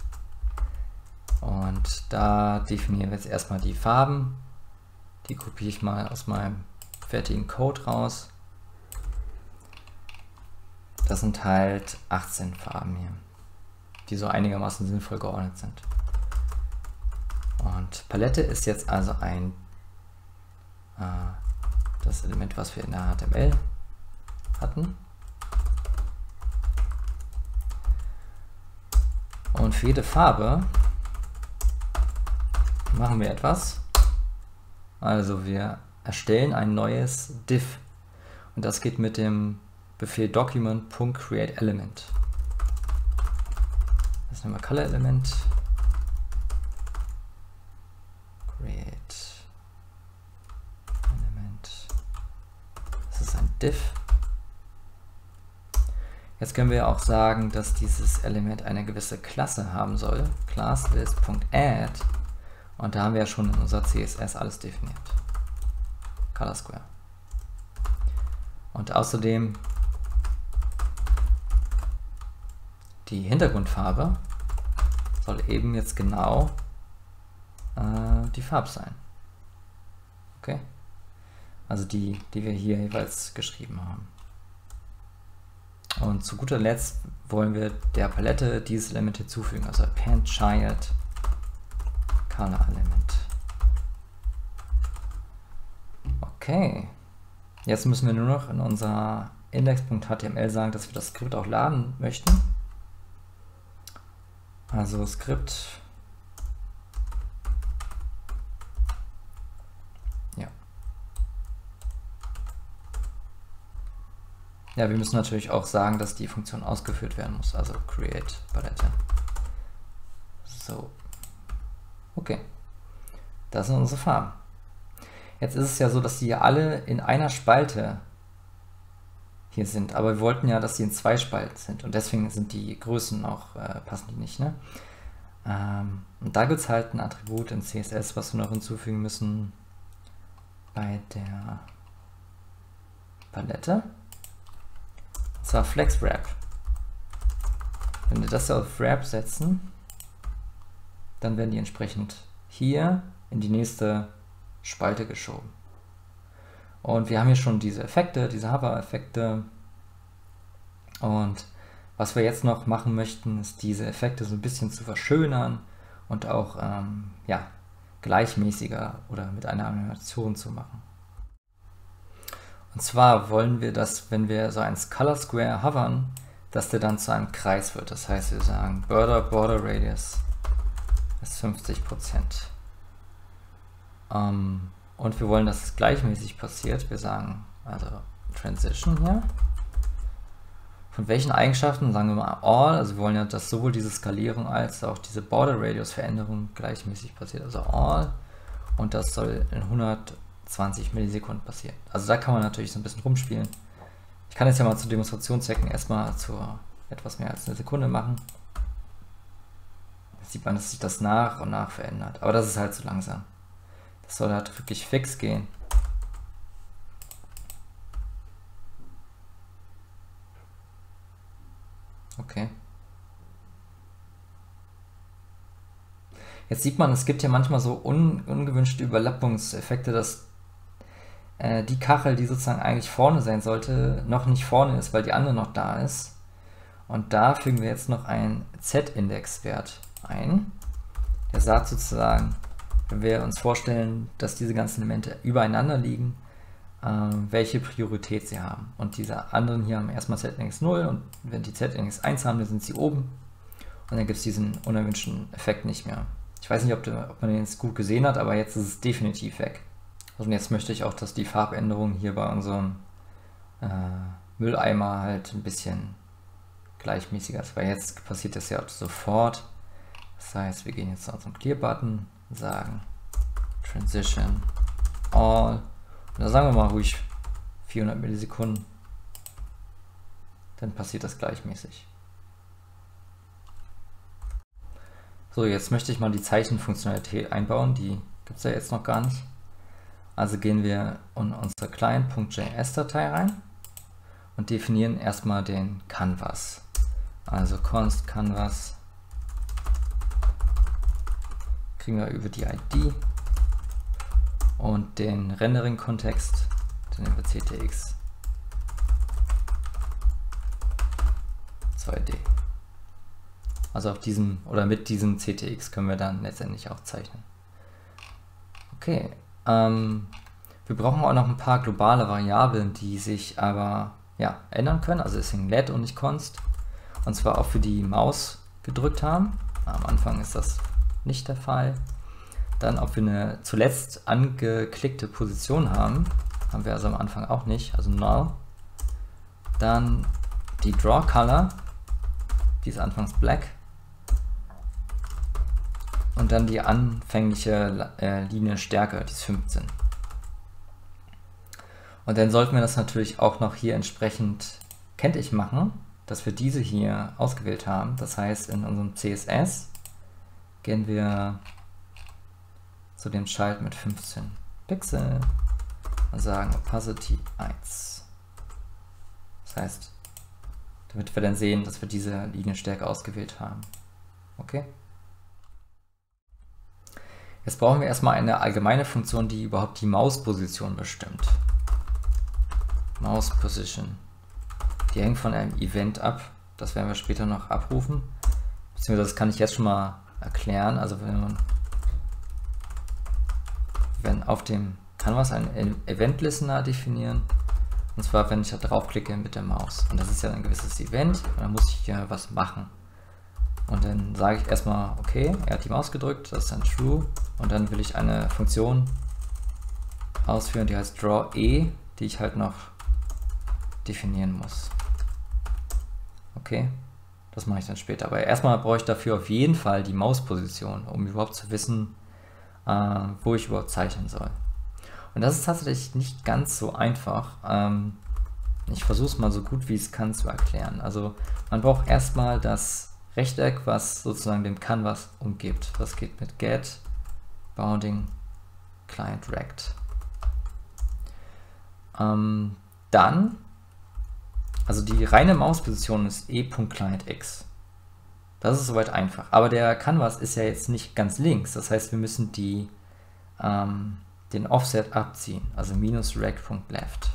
Speaker 1: und da definieren wir jetzt erstmal die Farben. Die kopiere ich mal aus meinem fertigen Code raus. Das sind halt achtzehn Farben hier, die so einigermaßen sinnvoll geordnet sind. Und Palette ist jetzt also ein äh, das Element, was wir in der H T M L hatten. Und für jede Farbe machen wir etwas. Also wir erstellen ein neues Div und das geht mit dem Befehl document.createElement. Das nehmen wir Color Element. Create Element. Das ist ein Div. Jetzt können wir auch sagen, dass dieses Element eine gewisse Klasse haben soll. Classlist.add. Und da haben wir ja schon in unserer C S S alles definiert. Color Square. Und außerdem die Hintergrundfarbe soll eben jetzt genau äh, die Farbe sein. Okay? Also die, die wir hier jeweils geschrieben haben. Und zu guter Letzt wollen wir der Palette dieses Element hinzufügen, also append child color element. Okay, jetzt müssen wir nur noch in unserer index.html sagen, dass wir das Skript auch laden möchten. Also Skript. Ja. Ja, wir müssen natürlich auch sagen, dass die Funktion ausgeführt werden muss, also create Palette. So. Okay. Das sind unsere Farben. Jetzt ist es ja so, dass die ja alle in einer Spalte hier sind, aber wir wollten ja, dass sie in zwei Spalten sind und deswegen sind die Größen auch, äh, passen die nicht, ne? Ähm, und da gibt es halt ein Attribut in C S S, was wir noch hinzufügen müssen bei der Palette. Und zwar FlexWrap. Wenn wir das auf Wrap setzen, dann werden die entsprechend hier in die nächste Spalte geschoben. Und wir haben hier schon diese Effekte, diese Hover-Effekte. Und was wir jetzt noch machen möchten, ist diese Effekte so ein bisschen zu verschönern und auch ähm, ja, gleichmäßiger oder mit einer Animation zu machen. Und zwar wollen wir, dass wenn wir so ein Color Square hovern, dass der dann zu einem Kreis wird. Das heißt, wir sagen Border Border Radius ist fünfzig Prozent. Um, und wir wollen, dass es gleichmäßig passiert. Wir sagen also Transition hier. Von welchen Eigenschaften? Sagen wir mal All. Also wir wollen ja, dass sowohl diese Skalierung als auch diese Border Radius Veränderung gleichmäßig passiert. Also All. Und das soll in hundertzwanzig Millisekunden passieren. Also da kann man natürlich so ein bisschen rumspielen. Ich kann jetzt ja mal zu Demonstrationszwecken erstmal zu etwas mehr als eine Sekunde machen. Da sieht man, dass sich das nach und nach verändert. Aber das ist halt zu langsam. Das soll halt wirklich fix gehen. Okay. Jetzt sieht man, es gibt ja manchmal so un ungewünschte Überlappungseffekte, dass äh, die Kachel, die sozusagen eigentlich vorne sein sollte, noch nicht vorne ist, weil die andere noch da ist. Und da fügen wir jetzt noch einen Z-Index-Wert ein. Der sagt sozusagen, wenn wir uns vorstellen, dass diese ganzen Elemente übereinander liegen, äh, welche Priorität sie haben. Und diese anderen hier haben erstmal Z-Index null und wenn die Z-Index eins haben, dann sind sie oben. Und dann gibt es diesen unerwünschten Effekt nicht mehr. Ich weiß nicht, ob, der, ob man den jetzt gut gesehen hat, aber jetzt ist es definitiv weg. Und jetzt möchte ich auch, dass die Farbänderung hier bei unserem äh, Mülleimer halt ein bisschen gleichmäßiger ist, weil jetzt passiert das ja sofort. Das heißt, wir gehen jetzt zu unserem Clear-Button, sagen Transition All und da sagen wir mal ruhig vierhundert Millisekunden. Dann passiert das gleichmäßig. So, jetzt möchte ich mal die Zeichenfunktionalität einbauen, die gibt es ja jetzt noch gar nicht. Also gehen wir in unsere Client.js-Datei rein und definieren erstmal den Canvas. Also const Canvas kriegen wir über die I D und den Rendering-Kontext, den nehmen wir C T X zwei D. Also auf diesem oder mit diesem C T X können wir dann letztendlich auch zeichnen. Okay, ähm, wir brauchen auch noch ein paar globale Variablen, die sich aber ja, ändern können. Also deswegen let und nicht const. Und zwar auch für die Maus gedrückt haben. Am Anfang ist das nicht der Fall. Dann, ob wir eine zuletzt angeklickte Position haben, haben wir also am Anfang auch nicht, also null. Dann die Draw Color, die ist anfangs black. Und dann die anfängliche äh, Linienstärke, die ist fünfzehn. Und dann sollten wir das natürlich auch noch hier entsprechend kenntlich machen, dass wir diese hier ausgewählt haben. Das heißt, in unserem C S S gehen wir zu dem Child mit fünfzehn Pixel und sagen Opacity eins. Das heißt, damit wir dann sehen, dass wir diese Linienstärke ausgewählt haben. Okay? Jetzt brauchen wir erstmal eine allgemeine Funktion, die überhaupt die Mausposition bestimmt. Mouse Position. Die hängt von einem Event ab. Das werden wir später noch abrufen. Beziehungsweise das kann ich jetzt schon mal erklären. Also wenn man wenn auf dem Canvas einen Event Listener definieren. Und zwar, wenn ich da draufklicke mit der Maus. Und das ist ja ein gewisses Event. Und dann muss ich hier was machen. Und dann sage ich erstmal, okay, er hat die Maus gedrückt, das ist dann true. Und dann will ich eine Funktion ausführen, die heißt draw e, die ich halt noch definieren muss. Okay, das mache ich dann später. Aber erstmal brauche ich dafür auf jeden Fall die Mausposition, um überhaupt zu wissen, äh, wo ich überhaupt zeichnen soll. Und das ist tatsächlich nicht ganz so einfach. Ähm, ich versuche es mal so gut wie ich es kann zu erklären. Also man braucht erstmal das Rechteck, was sozusagen dem Canvas umgibt. Das geht mit get bounding client rect. Ähm, dann, also die reine Mausposition ist e.clientx. Das ist soweit einfach. Aber der Canvas ist ja jetzt nicht ganz links. Das heißt, wir müssen die, ähm, den Offset abziehen. Also minus rect.left.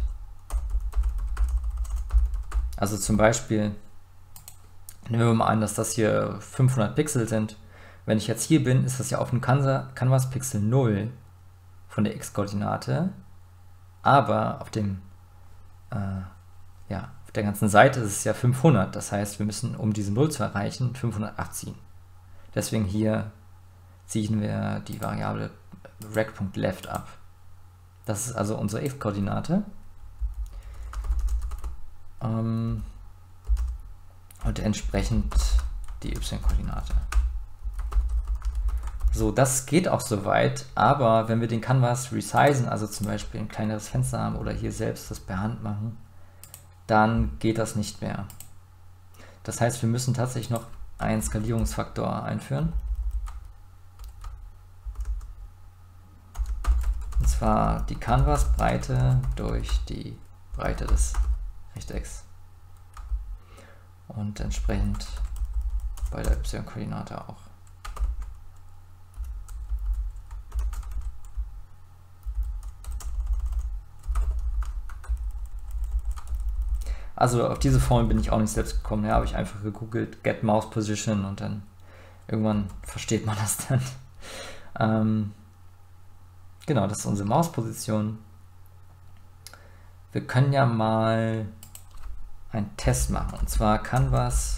Speaker 1: Also zum Beispiel, nehmen wir mal an, dass das hier fünfhundert Pixel sind. Wenn ich jetzt hier bin, ist das ja auf dem Canvas Pixel null von der x-Koordinate. Aber auf dem, äh, ja, auf der ganzen Seite ist es ja fünfhundert. Das heißt, wir müssen, um diese null zu erreichen, fünfhundert abziehen. Deswegen hier ziehen wir die Variable rect.left ab. Das ist also unsere x-Koordinate. Ähm, und entsprechend die y-Koordinate. So, das geht auch soweit, aber wenn wir den Canvas resizen, also zum Beispiel ein kleineres Fenster haben oder hier selbst das per Hand machen, dann geht das nicht mehr. Das heißt, wir müssen tatsächlich noch einen Skalierungsfaktor einführen. zwar die Canvas-Breite durch die Breite des Rechtecks. Und entsprechend bei der y-Koordinate auch. Also auf diese Formel bin ich auch nicht selbst gekommen. Ja, habe ich einfach gegoogelt, get mouse position, und dann irgendwann versteht man das dann. ähm, genau, das ist unsere Mausposition. Wir können ja mal einen Test machen, und zwar Canvas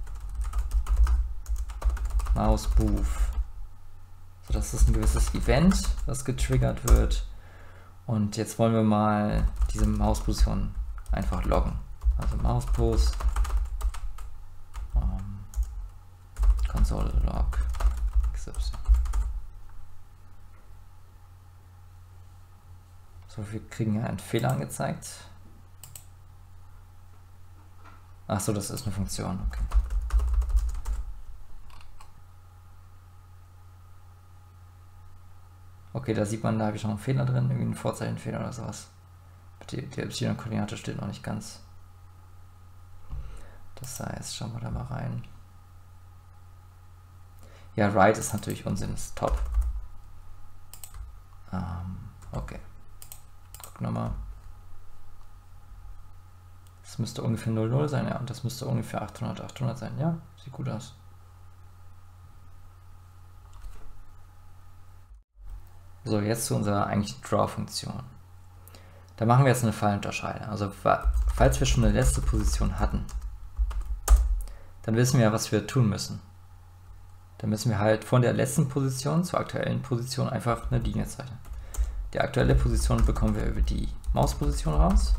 Speaker 1: Mouse Move. So, das ist ein gewisses Event, das getriggert wird. Und jetzt wollen wir mal diese Mausposition einfach loggen. Also Mauspos um, Console Log X Y. So, wir kriegen ja einen Fehler angezeigt. Ach so, das ist eine Funktion, okay. Okay, da sieht man, da habe ich noch einen Fehler drin, irgendwie einen Vorzeichenfehler oder sowas. Die, die y-Koordinate steht noch nicht ganz. Das heißt, schauen wir da mal rein. Ja, right ist natürlich Unsinn, ist top. Ähm, okay. Gucken wir mal. Das müsste ungefähr null null sein, ja, und das müsste ungefähr achthundert achthundert sein. Ja, sieht gut aus. So, jetzt zu unserer eigentlichen Draw-Funktion. Da machen wir jetzt eine Fallunterscheidung. Also, falls wir schon eine letzte Position hatten, dann wissen wir ja, was wir tun müssen. Dann müssen wir halt von der letzten Position zur aktuellen Position einfach eine Linie zeichnen. Die aktuelle Position bekommen wir über die Mausposition raus.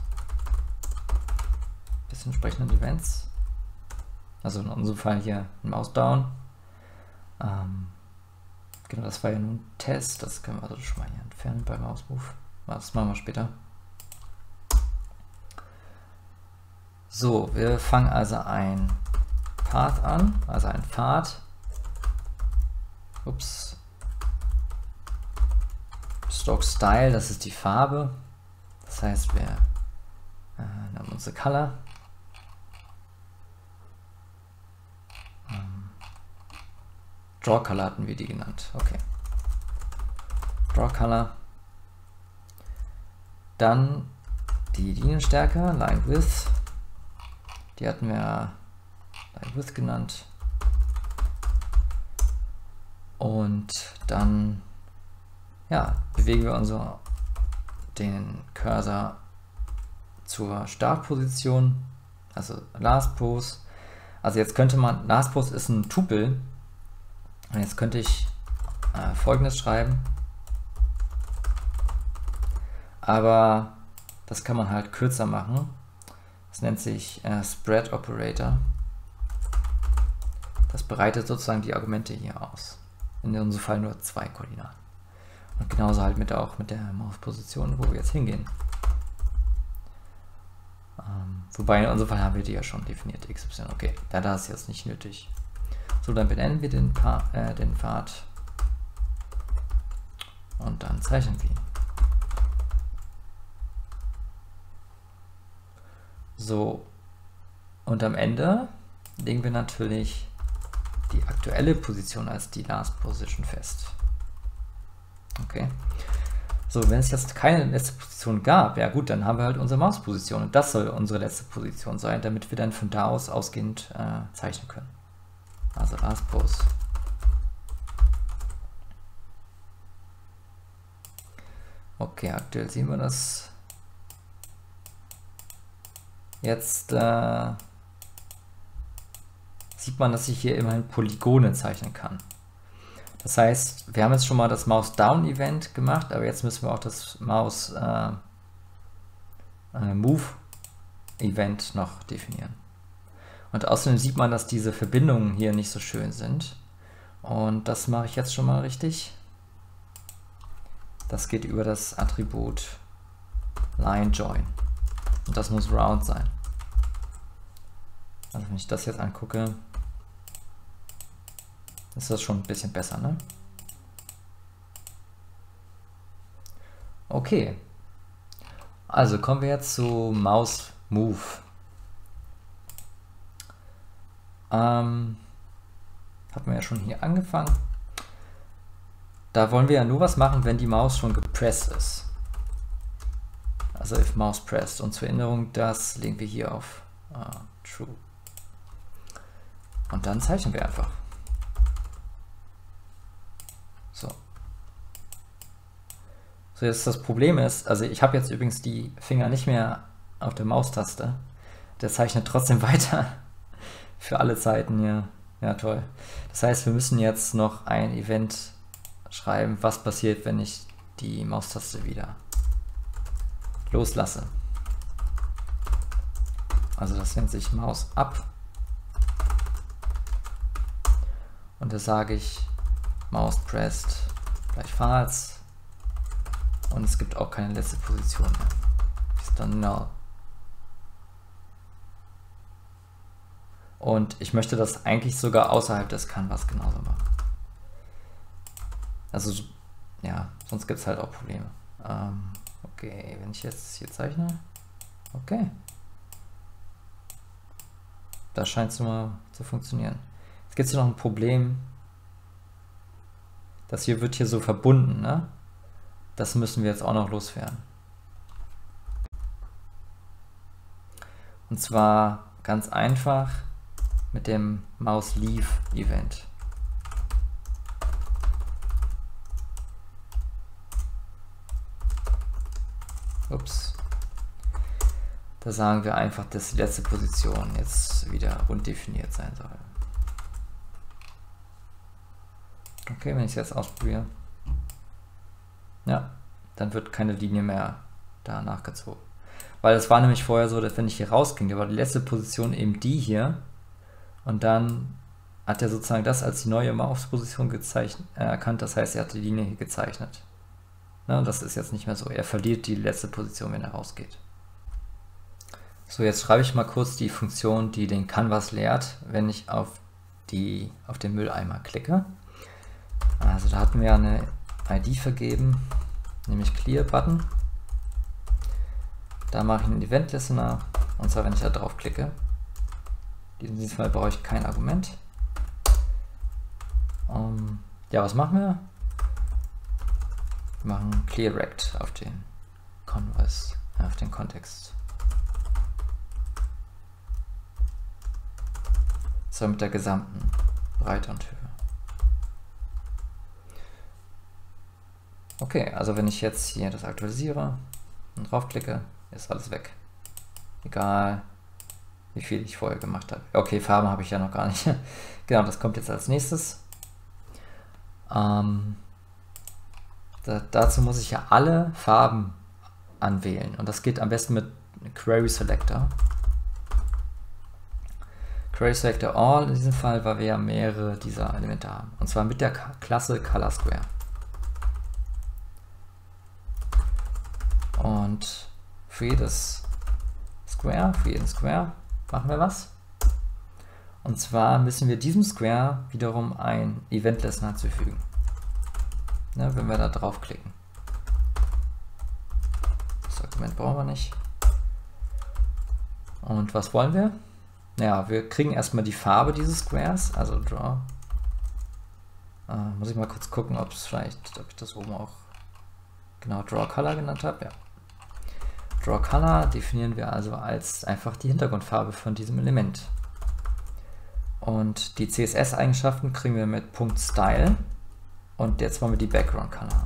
Speaker 1: Des entsprechenden Events. Also in unserem Fall hier ein Mausdown. Ähm, genau, das war ja nur ein Test. Das können wir also schon mal hier entfernen bei Mausmove. Das machen wir später. So, wir fangen also ein Path an, also ein Pfad. Ups. Stroke Style, das ist die Farbe. Das heißt, wir äh, nehmen unsere Color. Ähm, Draw Color hatten wir die genannt. Okay. Draw Color. Dann die Linienstärke, Line Width. Die hatten wir Line Width genannt. Und dann ja, bewegen wir unser, den Cursor zur Startposition, also Last Pose. Also jetzt könnte man, Last Pose ist ein Tupel, und jetzt könnte ich äh, Folgendes schreiben, aber das kann man halt kürzer machen. Das nennt sich äh, Spread Operator. Das bereitet sozusagen die Argumente hier aus. In unserem Fall nur zwei Koordinaten. Und genauso halt mit der, auch mit der Mausposition, wo wir jetzt hingehen. Ähm, wobei in unserem Fall haben wir die ja schon definiert, X Y. Okay, da das ist jetzt nicht nötig. So, dann benennen wir den, pa äh, den Pfad und dann zeichnen wir ihn. So, und am Ende legen wir natürlich die aktuelle Position als die Last Position fest. Okay. So, wenn es jetzt keine letzte Position gab, ja gut, dann haben wir halt unsere Mausposition, und das soll unsere letzte Position sein, damit wir dann von da aus ausgehend äh, zeichnen können. Also Last Pose. Okay, aktuell sehen wir das. Jetzt äh, sieht man, dass ich hier immerhin Polygone zeichnen kann. Das heißt, wir haben jetzt schon mal das Mouse-Down-Event gemacht, aber jetzt müssen wir auch das Mouse-Move-Event äh, äh, noch definieren. Und außerdem sieht man, dass diese Verbindungen hier nicht so schön sind. Und das mache ich jetzt schon mal richtig. Das geht über das Attribut Line-Join. Und das muss round sein. Also wenn ich das jetzt angucke, ist das schon ein bisschen besser, ne? Okay. Also kommen wir jetzt zu Mouse Move. Ähm, hat man ja schon hier angefangen. Da wollen wir ja nur was machen, wenn die Maus schon gepresst ist. Also if Mouse pressed. Und zur Erinnerung, das legen wir hier auf uh, True. Und dann zeichnen wir einfach. So. So, jetzt das Problem ist, also ich habe jetzt übrigens die Finger nicht mehr auf der Maustaste. Der zeichnet trotzdem weiter. Für alle Zeiten hier. Ja, toll. Das heißt, wir müssen jetzt noch ein Event schreiben, was passiert, wenn ich die Maustaste wieder loslasse. Also das nennt sich Maus up. Und da sage ich Mouse pressed gleich false. Und es gibt auch keine letzte Position mehr. Ist dann null. Und ich möchte das eigentlich sogar außerhalb des Canvas genauso machen. Also, ja, sonst gibt es halt auch Probleme. Ähm, okay, wenn ich jetzt hier zeichne. Okay. Da scheint es mal zu funktionieren. Jetzt gibt es hier noch ein Problem. Das hier wird hier so verbunden, ne? Das müssen wir jetzt auch noch loswerden. Und zwar ganz einfach mit dem Mouse Leave Event. Ups. Da sagen wir einfach, dass die letzte Position jetzt wieder undefiniert sein soll. Okay, wenn ich es jetzt ausprobiere. Ja, dann wird keine Linie mehr da nachgezogen. Weil es war nämlich vorher so, dass wenn ich hier rausging, da war die letzte Position eben die hier. Und dann hat er sozusagen das als die neue Mausposition gezeichnet, äh, erkannt. Das heißt, er hat die Linie hier gezeichnet. Na, und das ist jetzt nicht mehr so. Er verliert die letzte Position, wenn er rausgeht. So, jetzt schreibe ich mal kurz die Funktion, die den Canvas leert, wenn ich auf, die, auf den Mülleimer klicke. Also da hatten wir eine I D vergeben, nämlich Clear Button. Da mache ich einen Event Listener, und zwar wenn ich da drauf klicke. In diesem Fall brauche ich kein Argument. Um, ja, was machen wir? Wir machen Clear Rect auf den Canvas, auf den Kontext. So mit der gesamten Breite und Höhe. Okay, also wenn ich jetzt hier das aktualisiere und draufklicke, ist alles weg. Egal, wie viel ich vorher gemacht habe. Okay, Farben habe ich ja noch gar nicht. Genau, das kommt jetzt als nächstes. Ähm, da, dazu muss ich ja alle Farben anwählen. Und das geht am besten mit Query Selector. Query Selector All in diesem Fall, weil wir ja mehrere dieser Elemente haben. Und zwar mit der Klasse Color Square. Und für jedes Square, für jeden Square machen wir was. Und zwar müssen wir diesem Square wiederum ein Event Listener zufügen. Ne, wenn wir da draufklicken. Das Argument brauchen wir nicht. Und was wollen wir? Naja, wir kriegen erstmal die Farbe dieses Squares, also Draw. Äh, muss ich mal kurz gucken, ob es vielleicht, ob ich das oben auch genau Draw Color genannt habe. Ja. Draw Color definieren wir also als einfach die Hintergrundfarbe von diesem Element. Und die C S S-Eigenschaften kriegen wir mit Punkt Style. Und jetzt wollen wir die Background Color haben.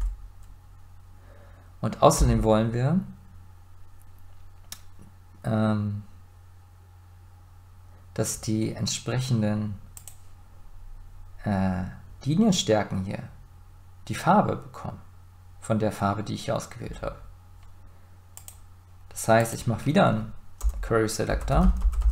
Speaker 1: Und außerdem wollen wir ähm, dass die entsprechenden äh, Linienstärken hier die Farbe bekommen von der Farbe, die ich hier ausgewählt habe. Das heißt, ich mache wieder einen Query Selector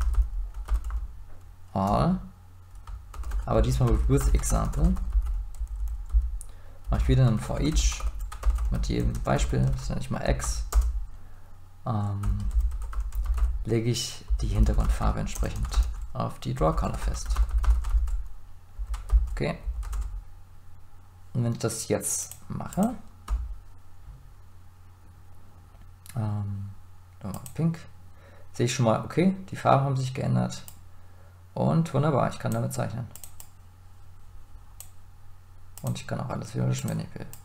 Speaker 1: All, aber diesmal mit With Example. Mache ich wieder einen For Each mit jedem Beispiel, das nenne ich mal X. Ähm, lege ich die Hintergrundfarbe entsprechend auf die Draw Color fest. Okay. Und wenn ich das jetzt mache, pink. Sehe ich schon mal, okay, die Farben haben sich geändert. Und wunderbar, ich kann damit zeichnen. Und ich kann auch alles wieder löschen, wenn ich will.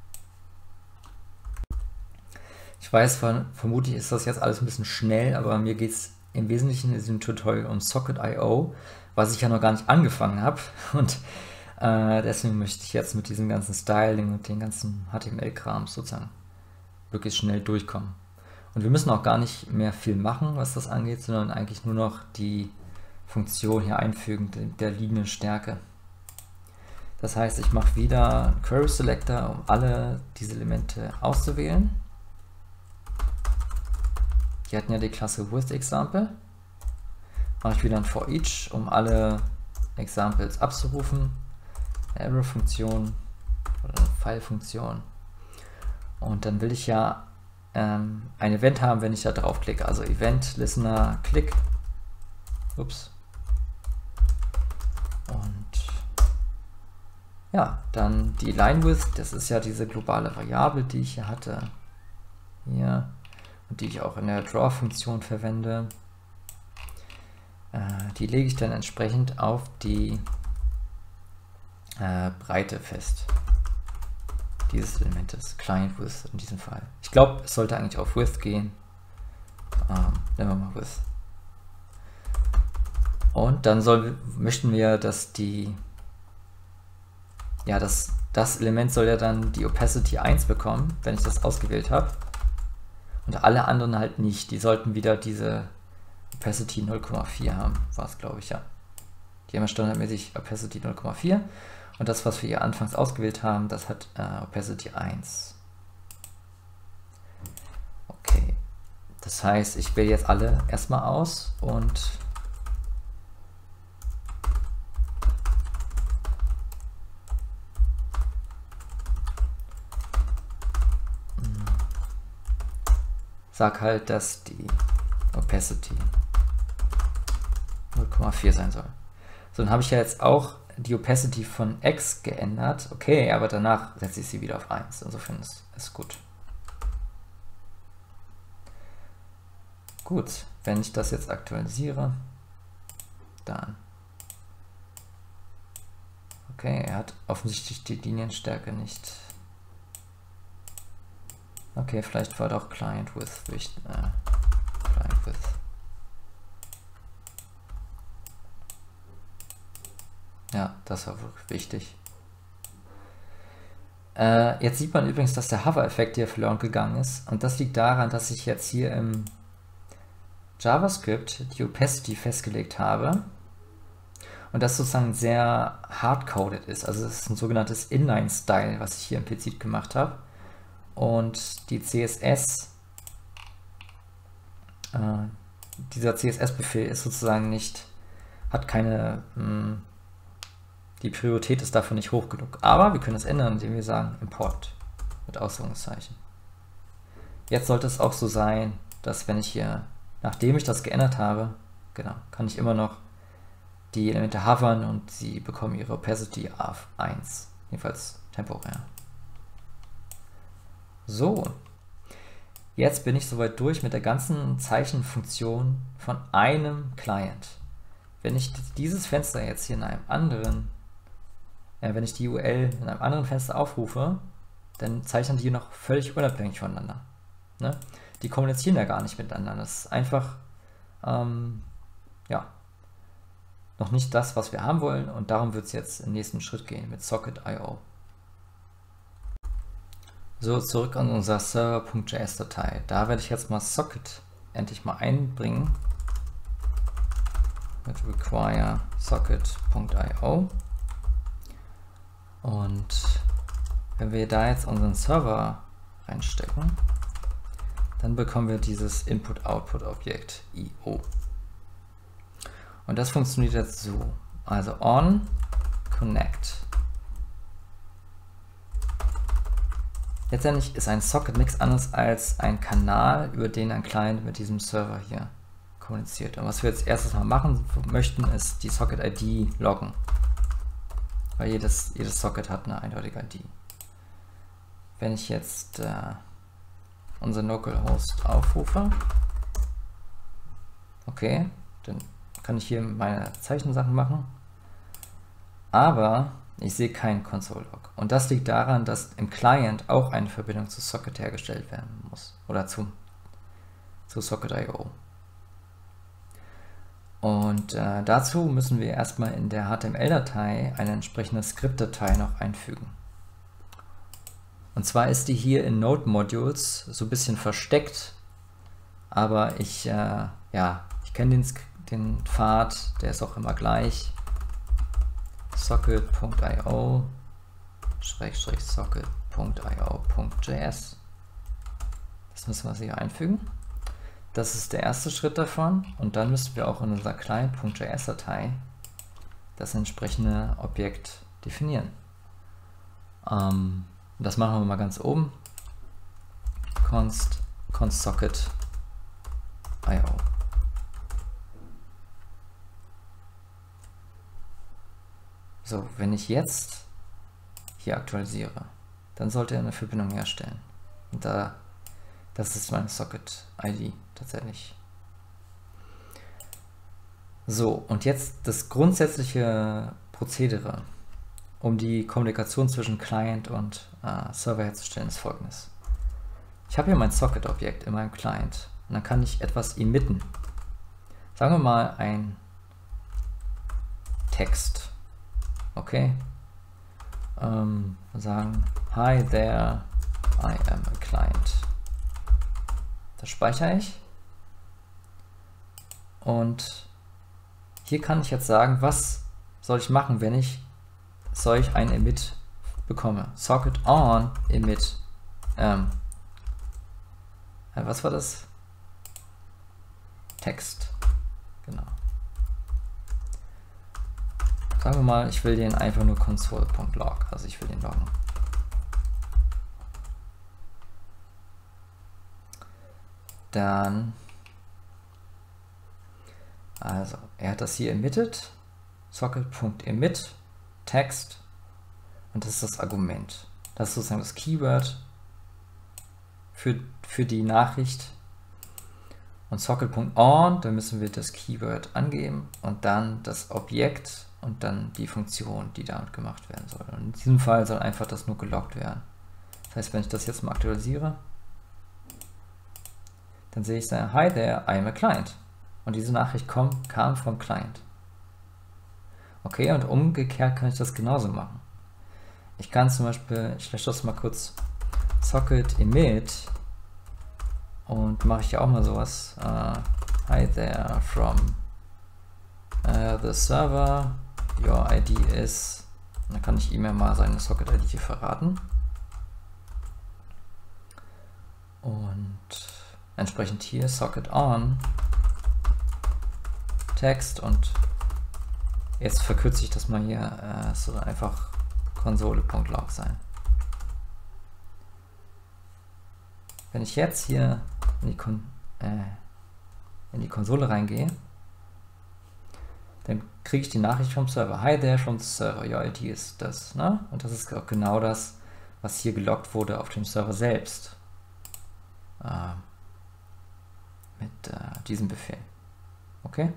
Speaker 1: Ich weiß, vermutlich ist das jetzt alles ein bisschen schnell, aber mir geht es im Wesentlichen in diesem Tutorial um Socket Punkt i o, was ich ja noch gar nicht angefangen habe. Und äh, deswegen möchte ich jetzt mit diesem ganzen Styling und den ganzen H T M L-Kram sozusagen wirklich schnell durchkommen. Und wir müssen auch gar nicht mehr viel machen, was das angeht, sondern eigentlich nur noch die Funktion hier einfügen, der Linienstärke. Das heißt, ich mache wieder einen Query Selector, um alle diese Elemente auszuwählen. Die hatten ja die Klasse WithExample. Mache ich wieder ein For Each, um alle Examples abzurufen. Eine Arrow-Funktion oder eine File-Funktion. Und dann will ich ja ähm, ein Event haben, wenn ich da drauf klicke. Also Event Listener Click. Ups. Und ja, dann die Line Width, das ist ja diese globale Variable, die ich hier hatte. Hier. Und die ich auch in der Draw-Funktion verwende. Äh, die lege ich dann entsprechend auf die äh, Breite fest. Dieses Elementes, Client Width in diesem Fall. Ich glaube, es sollte eigentlich auf Width gehen. Ähm, nehmen wir mal Width. Und dann soll, möchten wir, dass die, ja, das, das Element soll ja dann die Opacity eins bekommen, wenn ich das ausgewählt habe. Und alle anderen halt nicht. Die sollten wieder diese Opacity null Komma vier haben, war es, glaube ich, ja. Die haben ja standardmäßig Opacity null Komma vier. Und das, was wir hier anfangs ausgewählt haben, das hat äh, Opacity eins. Okay. Das heißt, ich wähle jetzt alle erstmal aus und sag halt, dass die Opacity null Komma vier sein soll. So, dann habe ich ja jetzt auch die Opacity von X geändert. Okay, aber danach setze ich sie wieder auf eins. Insofern ist es gut. Gut, wenn ich das jetzt aktualisiere, dann. Okay, er hat offensichtlich die Linienstärke nicht. Okay, vielleicht war doch Client Width wichtig. Äh, Client Width. Ja, das war wirklich wichtig. Äh, jetzt sieht man übrigens, dass der Hover-Effekt hier verloren gegangen ist. Und das liegt daran, dass ich jetzt hier im JavaScript die Opacity festgelegt habe. Und das sozusagen sehr hardcoded ist. Also es ist ein sogenanntes Inline-Style, was ich hier implizit gemacht habe. Und die C S S, äh, dieser C S S-Befehl ist sozusagen nicht, hat keine, mh, die Priorität ist dafür nicht hoch genug. Aber wir können das ändern, indem wir sagen Import mit Ausrufungszeichen. Jetzt sollte es auch so sein, dass wenn ich hier, nachdem ich das geändert habe, genau, kann ich immer noch die Elemente hovern und sie bekommen ihre Opacity auf eins, jedenfalls temporär. So, jetzt bin ich soweit durch mit der ganzen Zeichenfunktion von einem Client. Wenn ich dieses Fenster jetzt hier in einem anderen, äh, wenn ich die U L in einem anderen Fenster aufrufe, dann zeichnen die noch völlig unabhängig voneinander. Ne? Die kommunizieren ja gar nicht miteinander. Das ist einfach, ähm, ja, noch nicht das, was wir haben wollen, und darum wird es jetzt im nächsten Schritt gehen mit Socket Punkt i o. So, zurück an unserer Server.js-Datei. Da werde ich jetzt mal Socket endlich mal einbringen. Mit require socket.io. Und wenn wir da jetzt unseren Server reinstecken, dann bekommen wir dieses Input-Output-Objekt I O. Und das funktioniert jetzt so. Also on connect. Letztendlich ist ein Socket nichts anderes als ein Kanal, über den ein Client mit diesem Server hier kommuniziert. Und was wir jetzt erstes mal machen möchten, ist die Socket I D loggen. Weil jedes, jedes Socket hat eine eindeutige I D. Wenn ich jetzt äh, unseren Localhost aufrufe, Okay, dann kann ich hier meine Zeichensachen machen. Aber ich sehe keinen Console-Log. Und das liegt daran, dass im Client auch eine Verbindung zu Socket hergestellt werden muss. Oder zu, zu Socket Punkt i o. Und äh, dazu müssen wir erstmal in der H T M L-Datei eine entsprechende Skriptdatei noch einfügen. Und zwar ist die hier in Node Modules so ein bisschen versteckt, aber ich, äh, ja, ich kenne den, den Pfad, der ist auch immer gleich. Socket Punkt i o Schrägstrich Socket Punkt i o Punkt j s. Das müssen wir hier einfügen. Das ist der erste Schritt davon und dann müssen wir auch in unserer Client.js-Datei das entsprechende Objekt definieren. Ähm, das machen wir mal ganz oben. Const, const Socket Punkt i o. So, wenn ich jetzt hier aktualisiere, dann sollte er eine Verbindung herstellen. Und da, das ist meine Socket-I D tatsächlich. So, und jetzt das grundsätzliche Prozedere, um die Kommunikation zwischen Client und äh, Server herzustellen, ist folgendes. Ich habe hier mein Socket-Objekt in meinem Client und dann kann ich etwas emitten. Sagen wir mal ein Text. Okay. Ähm, sagen, hi there, I am a client. Das speichere ich. Und hier kann ich jetzt sagen, was soll ich machen, wenn ich solch ein Emit bekomme. Socket on emit. Ähm, äh, was war das? Text. Genau. Sagen wir mal, ich will den einfach nur console.log, also ich will den loggen. Dann, also, er hat das hier emitted, socket.emit, Text, und das ist das Argument. Das ist sozusagen das Keyword für, für die Nachricht. Und socket.on, da müssen wir das Keyword angeben und dann das Objekt und dann die Funktion, die damit gemacht werden soll. Und in diesem Fall soll einfach das nur geloggt werden. Das heißt, wenn ich das jetzt mal aktualisiere, dann sehe ich da, hi there, I'm a client. Und diese Nachricht kam, kam vom Client. Okay, und umgekehrt kann ich das genauso machen. Ich kann zum Beispiel, ich lösche das mal kurz, socket emit und mache ich ja auch mal sowas. Uh, hi there from uh, the server, your I D is, und dann kann ich ihm ja mal seine Socket-I D hier verraten. Und entsprechend hier Socket on Text und jetzt verkürze ich das mal hier, äh, es soll einfach console.log sein. Wenn ich jetzt hier in die, Kon äh, in die Konsole reingehe, dann kriege ich die Nachricht vom Server. Hi there from the server, your I D ist das. Ne? Und das ist auch genau das, was hier geloggt wurde auf dem Server selbst. Äh, mit äh, diesem Befehl. Okay?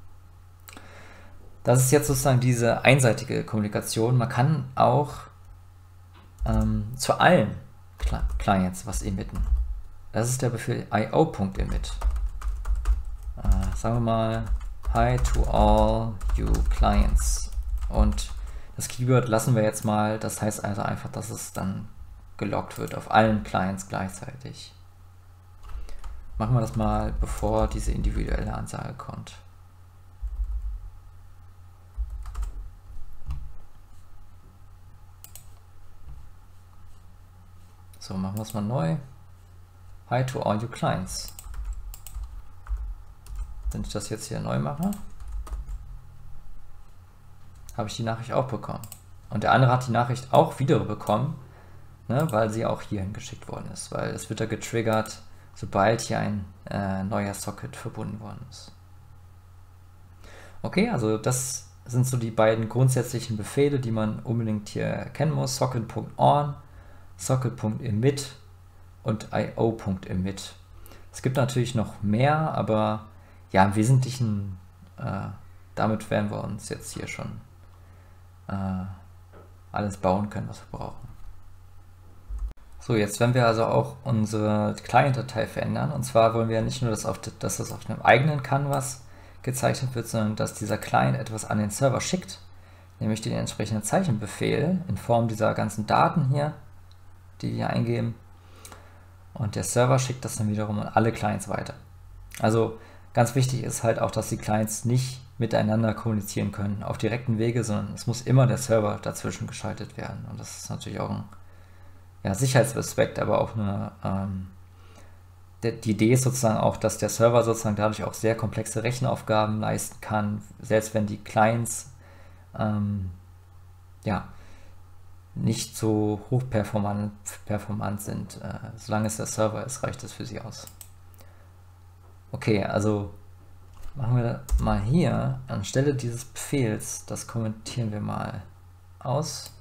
Speaker 1: Das ist jetzt sozusagen diese einseitige Kommunikation. Man kann auch ähm, zu allen Clients was emitten. Das ist der Befehl i o.emit. Äh, sagen wir mal hi to all you clients. Und das Keyword lassen wir jetzt mal. Das heißt also einfach, dass es dann geloggt wird auf allen Clients gleichzeitig. Machen wir das mal, bevor diese individuelle Ansage kommt. So, machen wir es mal neu. Hi to all you clients. Wenn ich das jetzt hier neu mache, habe ich die Nachricht auch bekommen. Und der andere hat die Nachricht auch wieder bekommen, ne, weil sie auch hierhin geschickt worden ist. Weil es wird da getriggert, sobald hier ein äh, neuer Socket verbunden worden ist. Okay, also das sind so die beiden grundsätzlichen Befehle, die man unbedingt hier kennen muss. Socket.on, Socket.emit und i o.emit. Es gibt natürlich noch mehr, aber ja, im Wesentlichen, äh, damit werden wir uns jetzt hier schon äh, alles bauen können, was wir brauchen. So, jetzt werden wir also auch unsere Client-Datei verändern. Und zwar wollen wir ja nicht nur, dass, auf, dass das auf einem eigenen Canvas gezeichnet wird, sondern dass dieser Client etwas an den Server schickt, nämlich den entsprechenden Zeichenbefehl in Form dieser ganzen Daten hier, die wir eingeben. Und der Server schickt das dann wiederum an alle Clients weiter. Also ganz wichtig ist halt auch, dass die Clients nicht miteinander kommunizieren können auf direkten Wege, sondern es muss immer der Server dazwischen geschaltet werden. Und das ist natürlich auch ein ja, Sicherheitsaspekt, aber auch eine, ähm, der, die Idee ist sozusagen auch, dass der Server sozusagen dadurch auch sehr komplexe Rechenaufgaben leisten kann, selbst wenn die Clients ähm, ja, nicht so hochperformant performant sind. Äh, solange es der Server ist, reicht das für sie aus. Okay, also machen wir mal hier anstelle dieses Befehls, das kommentieren wir mal aus.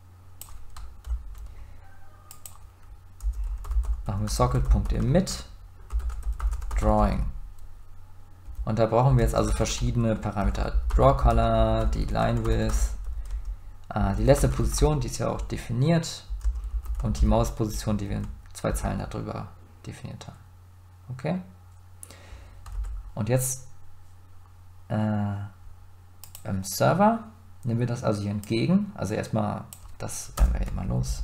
Speaker 1: Machen wir socket.emit drawing. Und da brauchen wir jetzt also verschiedene Parameter. Draw Color, die Line Width, äh, die letzte Position, die ist ja auch definiert, und die Mausposition, die wir in zwei Zeilen darüber definiert haben. Okay? Und jetzt äh, im Server nehmen wir das also hier entgegen. Also erstmal, das werden wir hier mal los.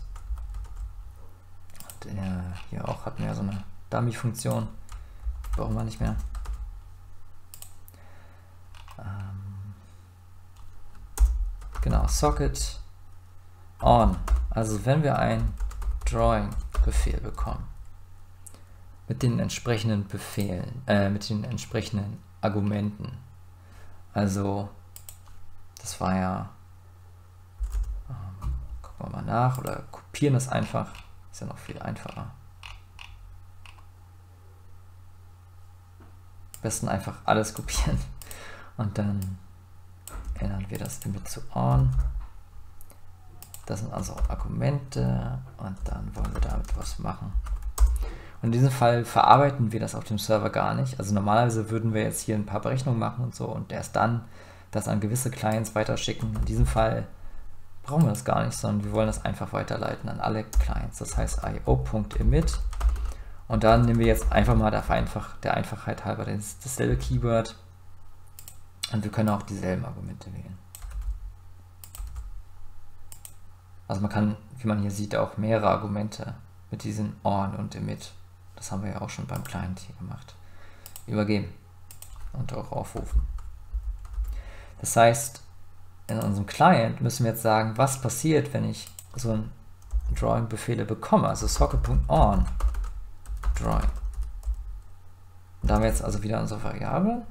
Speaker 1: Und, äh, hier auch hatten wir so eine Dummy-Funktion. Brauchen wir nicht mehr. Ähm, genau, Socket on. Also wenn wir einen Drawing-Befehl bekommen, mit den entsprechenden Befehlen, äh, mit den entsprechenden Argumenten. Also, das war ja, ähm, gucken wir mal nach, oder kopieren es einfach, ist ja noch viel einfacher. Am besten einfach alles kopieren und dann ändern wir das Limit zu on. Das sind also Argumente und dann wollen wir damit was machen. Und in diesem Fall verarbeiten wir das auf dem Server gar nicht. Also normalerweise würden wir jetzt hier ein paar Berechnungen machen und so und erst dann das an gewisse Clients weiterschicken. In diesem Fall brauchen wir das gar nicht, sondern wir wollen das einfach weiterleiten an alle Clients. Das heißt io.emit und dann nehmen wir jetzt einfach mal der, Einfach, der Einfachheit halber das, dasselbe Keyword und wir können auch dieselben Argumente wählen. Also man kann, wie man hier sieht, auch mehrere Argumente mit diesen on und emit. Das haben wir ja auch schon beim Client hier gemacht. Übergeben und auch aufrufen. Das heißt, in unserem Client müssen wir jetzt sagen, was passiert, wenn ich so ein Drawing-Befehle bekomme. Also socket.on Drawing. Und da haben wir jetzt also wieder unsere Variable.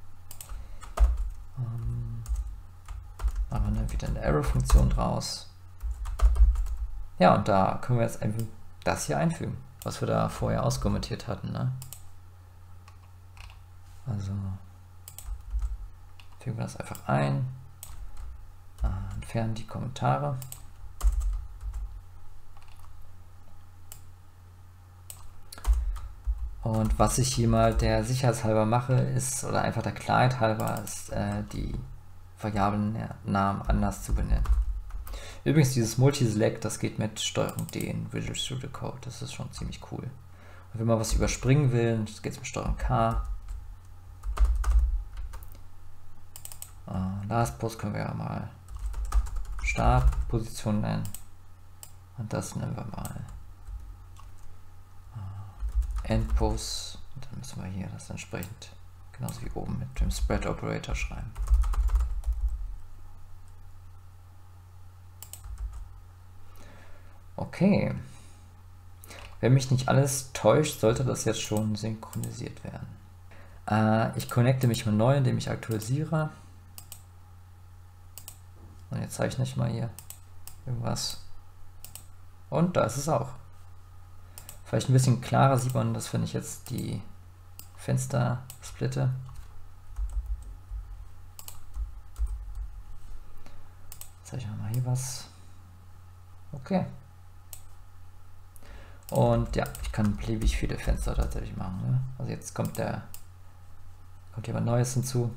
Speaker 1: Ähm, machen wir wieder eine Arrow-Funktion draus. Ja, und da können wir jetzt einfach das hier einfügen, was wir da vorher auskommentiert hatten. Ne? Also fügen wir das einfach ein, äh, entfernen die Kommentare. Und was ich hier mal der Sicherheitshalber mache, ist, oder einfach der Klarheit halber, ist äh, die Variablennamen anders zu benennen. Übrigens, dieses Multiselect, das geht mit Steuerung D in Visual Studio Code. Das ist schon ziemlich cool. Und wenn man was überspringen will, das geht mit Steuerung K. Uh, Last Post können wir ja mal Startposition nennen. Und das nennen wir mal uh, Endpost. Und dann müssen wir hier das entsprechend, genauso wie oben, mit dem Spread Operator schreiben. Okay. Wenn mich nicht alles täuscht, sollte das jetzt schon synchronisiert werden. Äh, ich connecte mich mal neu, indem ich aktualisiere. Und jetzt zeichne ich mal hier irgendwas. Und da ist es auch. Vielleicht ein bisschen klarer sieht man, dass wenn ich jetzt die Fenster splitte. Zeichne mal hier was. Okay. Und ja, ich kann beliebig viele Fenster tatsächlich machen. Ne? Also jetzt kommt der Kommt jemand Neues hinzu.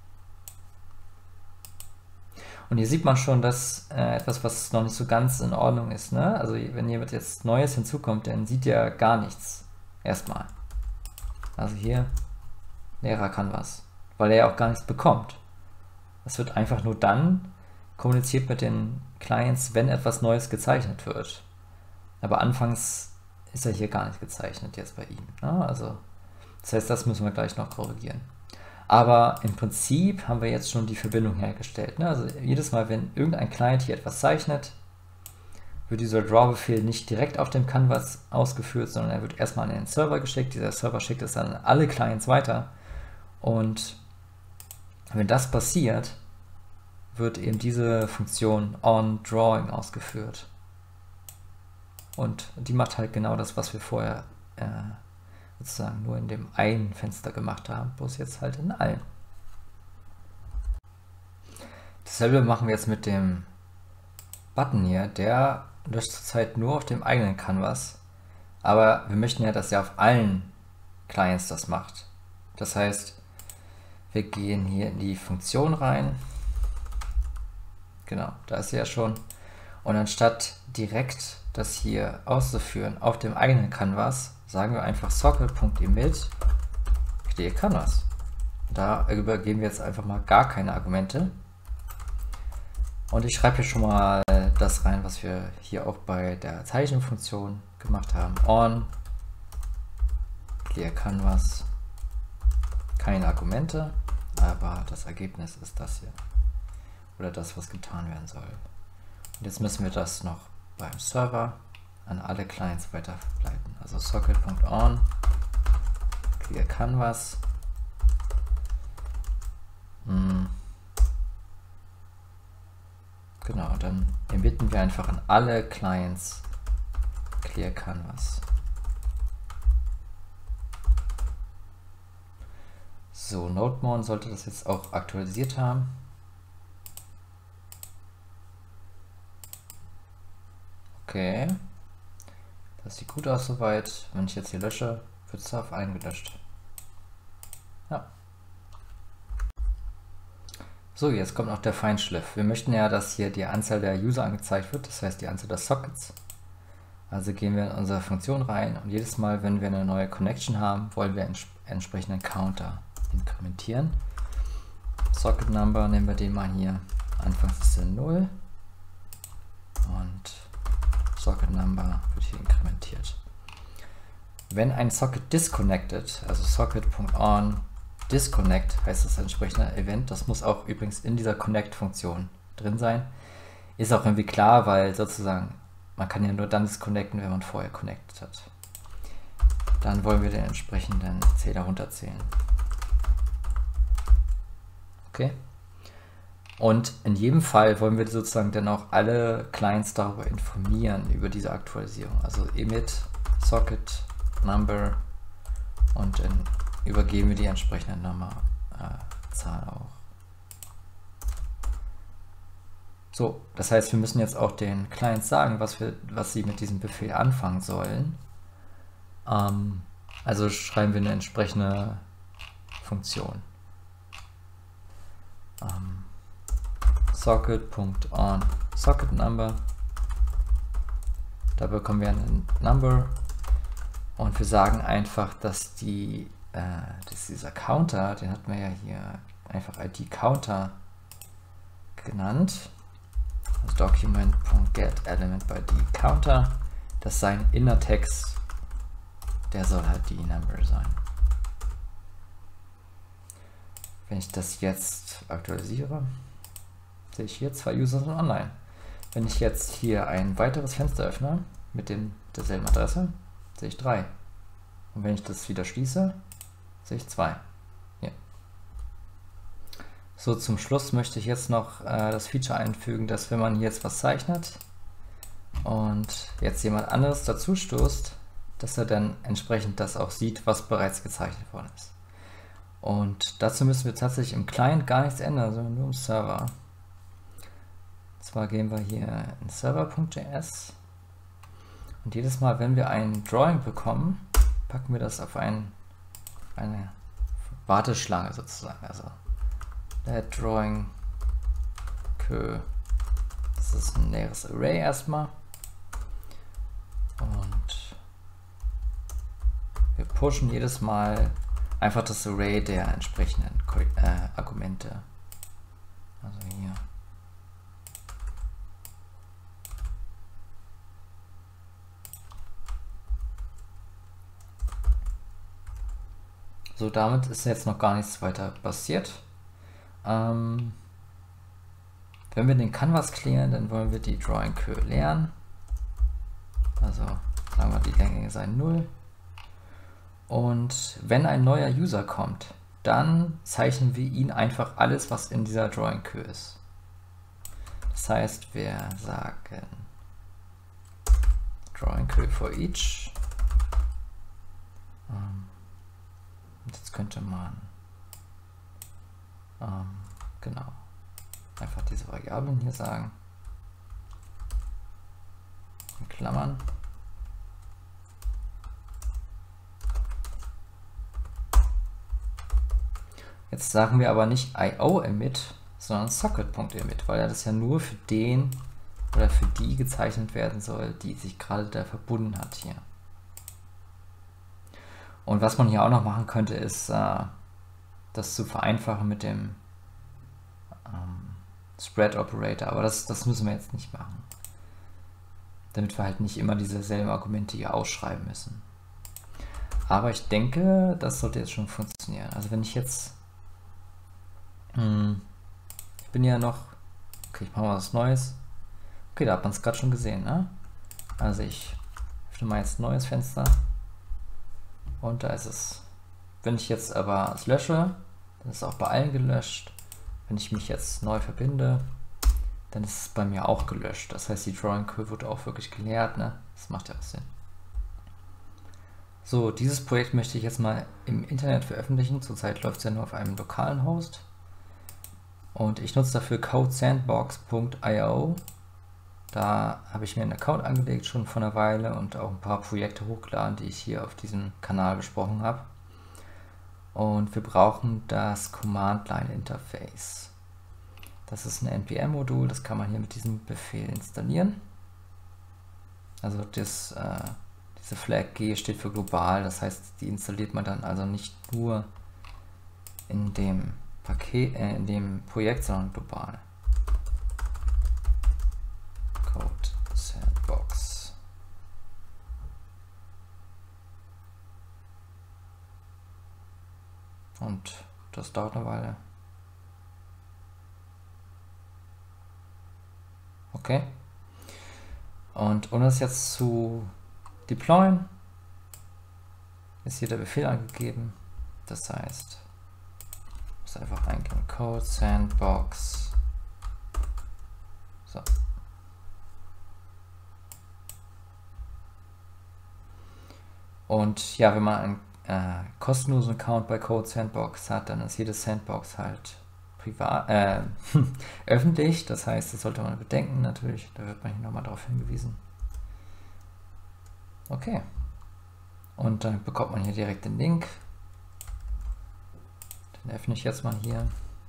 Speaker 1: Und hier sieht man schon, dass äh, etwas, was noch nicht so ganz in Ordnung ist. Ne? Also wenn jemand jetzt Neues hinzukommt, dann sieht er gar nichts. Erstmal. Also hier, leerer Canvas. Weil er ja auch gar nichts bekommt. Es wird einfach nur dann kommuniziert mit den Clients, wenn etwas Neues gezeichnet wird. Aber anfangs ist er hier gar nicht gezeichnet jetzt bei ihm. Ne? Also, das heißt, das müssen wir gleich noch korrigieren. Aber im Prinzip haben wir jetzt schon die Verbindung hergestellt. Ne? Also jedes Mal, wenn irgendein Client hier etwas zeichnet, wird dieser Draw-Befehl nicht direkt auf dem Canvas ausgeführt, sondern er wird erstmal an den Server geschickt. Dieser Server schickt es dann an alle Clients weiter. Und wenn das passiert, wird eben diese Funktion onDrawing ausgeführt. Und die macht halt genau das, was wir vorher äh, sozusagen nur in dem einen Fenster gemacht haben, bloß jetzt halt in allen. Dasselbe machen wir jetzt mit dem Button hier, der löscht zurzeit nur auf dem eigenen Canvas, aber wir möchten ja, dass er auf allen Clients das macht. Das heißt, wir gehen hier in die Funktion rein, genau, da ist sie ja schon, und anstatt direkt das hier auszuführen auf dem eigenen Canvas, sagen wir einfach Socket.emit clear Canvas. Da übergeben wir jetzt einfach mal gar keine Argumente. Und ich schreibe hier schon mal das rein, was wir hier auch bei der Zeichenfunktion gemacht haben. On clear Canvas. Keine Argumente, aber das Ergebnis ist das hier. Oder das, was getan werden soll. Und jetzt müssen wir das noch beim Server an alle Clients weiterleiten. Also Socket.on clear Canvas. Hm. Genau, dann erbitten wir einfach an alle Clients clear Canvas. So, NodeMon sollte das jetzt auch aktualisiert haben. Okay. Das sieht gut aus soweit. Wenn ich jetzt hier lösche, wird es auf einen gelöscht. Ja. So, jetzt kommt noch der Feinschliff. Wir möchten ja, dass hier die Anzahl der User angezeigt wird, das heißt die Anzahl der Sockets. Also gehen wir in unsere Funktion rein und jedes Mal, wenn wir eine neue Connection haben, wollen wir einen entsprechenden Counter inkrementieren. Socket Number nehmen wir den mal hier. Anfangs ist er null und Socket Number wird hier inkrementiert. Wenn ein Socket disconnected, also Socket.on disconnect heißt das entsprechende Event, das muss auch übrigens in dieser Connect-Funktion drin sein. Ist auch irgendwie klar, weil sozusagen man kann ja nur dann disconnecten, wenn man vorher connected hat. Dann wollen wir den entsprechenden Zähler runterzählen. Okay. Und in jedem Fall wollen wir sozusagen dann auch alle Clients darüber informieren, über diese Aktualisierung. Also emit Socket Number und dann übergeben wir die entsprechende Nummer, äh, Zahl auch. So, das heißt, wir müssen jetzt auch den Clients sagen, was, wir, was sie mit diesem Befehl anfangen sollen. Ähm, also schreiben wir eine entsprechende Funktion. Ähm, Socket.on Socket Number. Da bekommen wir eine Number und wir sagen einfach, dass die äh, dass dieser Counter, den hatten wir ja hier einfach I D Counter genannt. Also Document.getElement by D Counter, dass sein Innertext, der soll halt die Number sein. Wenn ich das jetzt aktualisiere, sehe ich hier zwei User sind online. Wenn ich jetzt hier ein weiteres Fenster öffne mit dem derselben Adresse, sehe ich drei. Und wenn ich das wieder schließe, sehe ich zwei. Hier. So, zum Schluss möchte ich jetzt noch äh, das Feature einfügen, dass wenn man jetzt was zeichnet und jetzt jemand anderes dazu stoßt, dass er dann entsprechend das auch sieht, was bereits gezeichnet worden ist. Und dazu müssen wir tatsächlich im Client gar nichts ändern, sondern nur im Server. Und zwar gehen wir hier in server.js und jedes Mal, wenn wir ein Drawing bekommen, packen wir das auf ein, eine Warteschlange sozusagen. Also let drawing queue, das ist ein leeres Array erstmal. Und wir pushen jedes Mal einfach das Array der entsprechenden äh, Argumente. Also hier. So, damit ist jetzt noch gar nichts weiter passiert. Ähm, wenn wir den Canvas klären, dann wollen wir die Drawing Queue leeren. Also sagen wir, die Länge sei null. Und wenn ein neuer User kommt, dann zeichnen wir ihn einfach alles, was in dieser Drawing Queue ist. Das heißt, wir sagen Drawing Queue for each. Ähm, jetzt könnte man ähm, genau einfach diese Variablen hier sagen. In Klammern. Jetzt sagen wir aber nicht I O emit, sondern Socket.emit, weil ja das ja nur für den oder für die gezeichnet werden soll, die sich gerade da verbunden hat hier. Und was man hier auch noch machen könnte, ist äh, das zu vereinfachen mit dem ähm, Spread Operator, aber das, das müssen wir jetzt nicht machen, damit wir halt nicht immer dieselben Argumente hier ausschreiben müssen. Aber ich denke, das sollte jetzt schon funktionieren. Also wenn ich jetzt Ich bin ja noch, okay, ich mache mal was Neues. Okay, da hat man es gerade schon gesehen, ne? Also ich öffne mal jetzt ein neues Fenster und da ist es. Wenn ich jetzt aber es lösche, dann ist es auch bei allen gelöscht. Wenn ich mich jetzt neu verbinde, dann ist es bei mir auch gelöscht. Das heißt, die Drawing Queue wird auch wirklich geleert, ne? Das macht ja auch Sinn. So, dieses Projekt möchte ich jetzt mal im Internet veröffentlichen. Zurzeit läuft es ja nur auf einem lokalen Host. Und ich nutze dafür codesandbox punkt i o. Da habe ich mir einen Account angelegt, schon vor einer Weile, und auch ein paar Projekte hochgeladen, die ich hier auf diesem Kanal besprochen habe. Und wir brauchen das Command-Line-Interface. Das ist ein N P M-Modul, das kann man hier mit diesem Befehl installieren. Also das, äh, diese Flag G steht für global, das heißt, die installiert man dann also nicht nur in dem Paket, äh, in dem Projekt, sondern global. Code Sandbox. Und das dauert eine Weile. Okay. Und um das jetzt zu deployen, ist hier der Befehl angegeben. Das heißt, einfach eingeben Code Sandbox. So. Und ja, wenn man einen äh, kostenlosen Account bei Code Sandbox hat, dann ist jede Sandbox halt privat, äh, öffentlich. Das heißt, das sollte man bedenken natürlich. Da wird man hier nochmal darauf hingewiesen. Okay. Und dann bekommt man hier direkt den Link. Den öffne ich jetzt mal hier.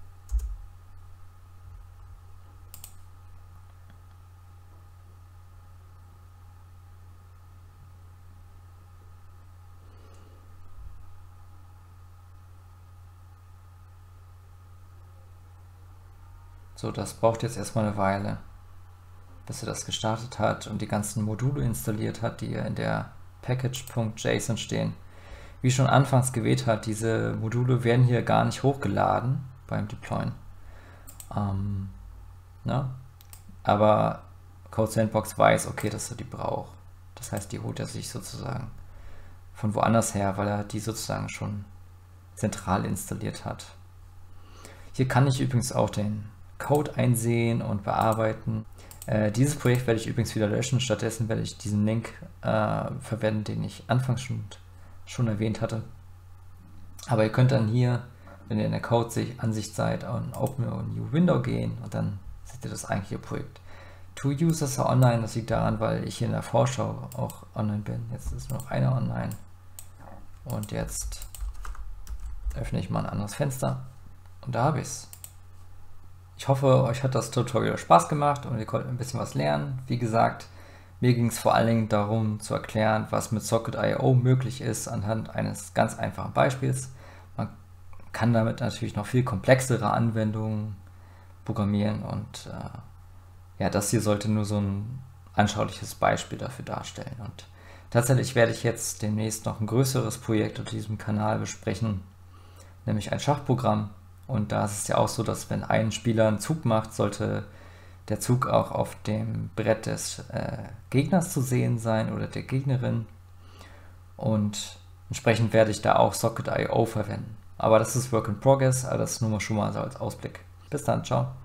Speaker 1: So, das braucht jetzt erstmal eine Weile, bis er das gestartet hat und die ganzen Module installiert hat, die in der package.json stehen. Wie schon anfangs gewählt hat, diese Module werden hier gar nicht hochgeladen beim Deployen. Ähm, ne? Aber Code Sandbox weiß, okay, dass er die braucht. Das heißt, die holt er sich sozusagen von woanders her, weil er die sozusagen schon zentral installiert hat. Hier kann ich übrigens auch den Code einsehen und bearbeiten. Äh, dieses Projekt werde ich übrigens wieder löschen. Stattdessen werde ich diesen Link äh, verwenden, den ich anfangs schon, schon erwähnt hatte. Aber ihr könnt dann hier, wenn ihr in der Code-Ansicht seid, an Open a New Window gehen und dann seht ihr das eigentliche Projekt. Two Users are online, das liegt daran, weil ich hier in der Vorschau auch online bin. Jetzt ist nur noch einer online. Und jetzt öffne ich mal ein anderes Fenster und da habe ich es. Ich hoffe, euch hat das Tutorial Spaß gemacht und ihr konntet ein bisschen was lernen. Wie gesagt, mir ging es vor allen Dingen darum zu erklären, was mit Socket Punkt i o möglich ist anhand eines ganz einfachen Beispiels. Man kann damit natürlich noch viel komplexere Anwendungen programmieren und äh, ja, das hier sollte nur so ein anschauliches Beispiel dafür darstellen. Und tatsächlich werde ich jetzt demnächst noch ein größeres Projekt auf diesem Kanal besprechen, nämlich ein Schachprogramm. Und da ist es ja auch so, dass wenn ein Spieler einen Zug macht, sollte der Zug auch auf dem Brett des äh, Gegners zu sehen sein oder der Gegnerin. Und entsprechend werde ich da auch Socket Punkt i o verwenden. Aber das ist Work in Progress, aber das nur mal schon mal so als Ausblick. Bis dann, ciao.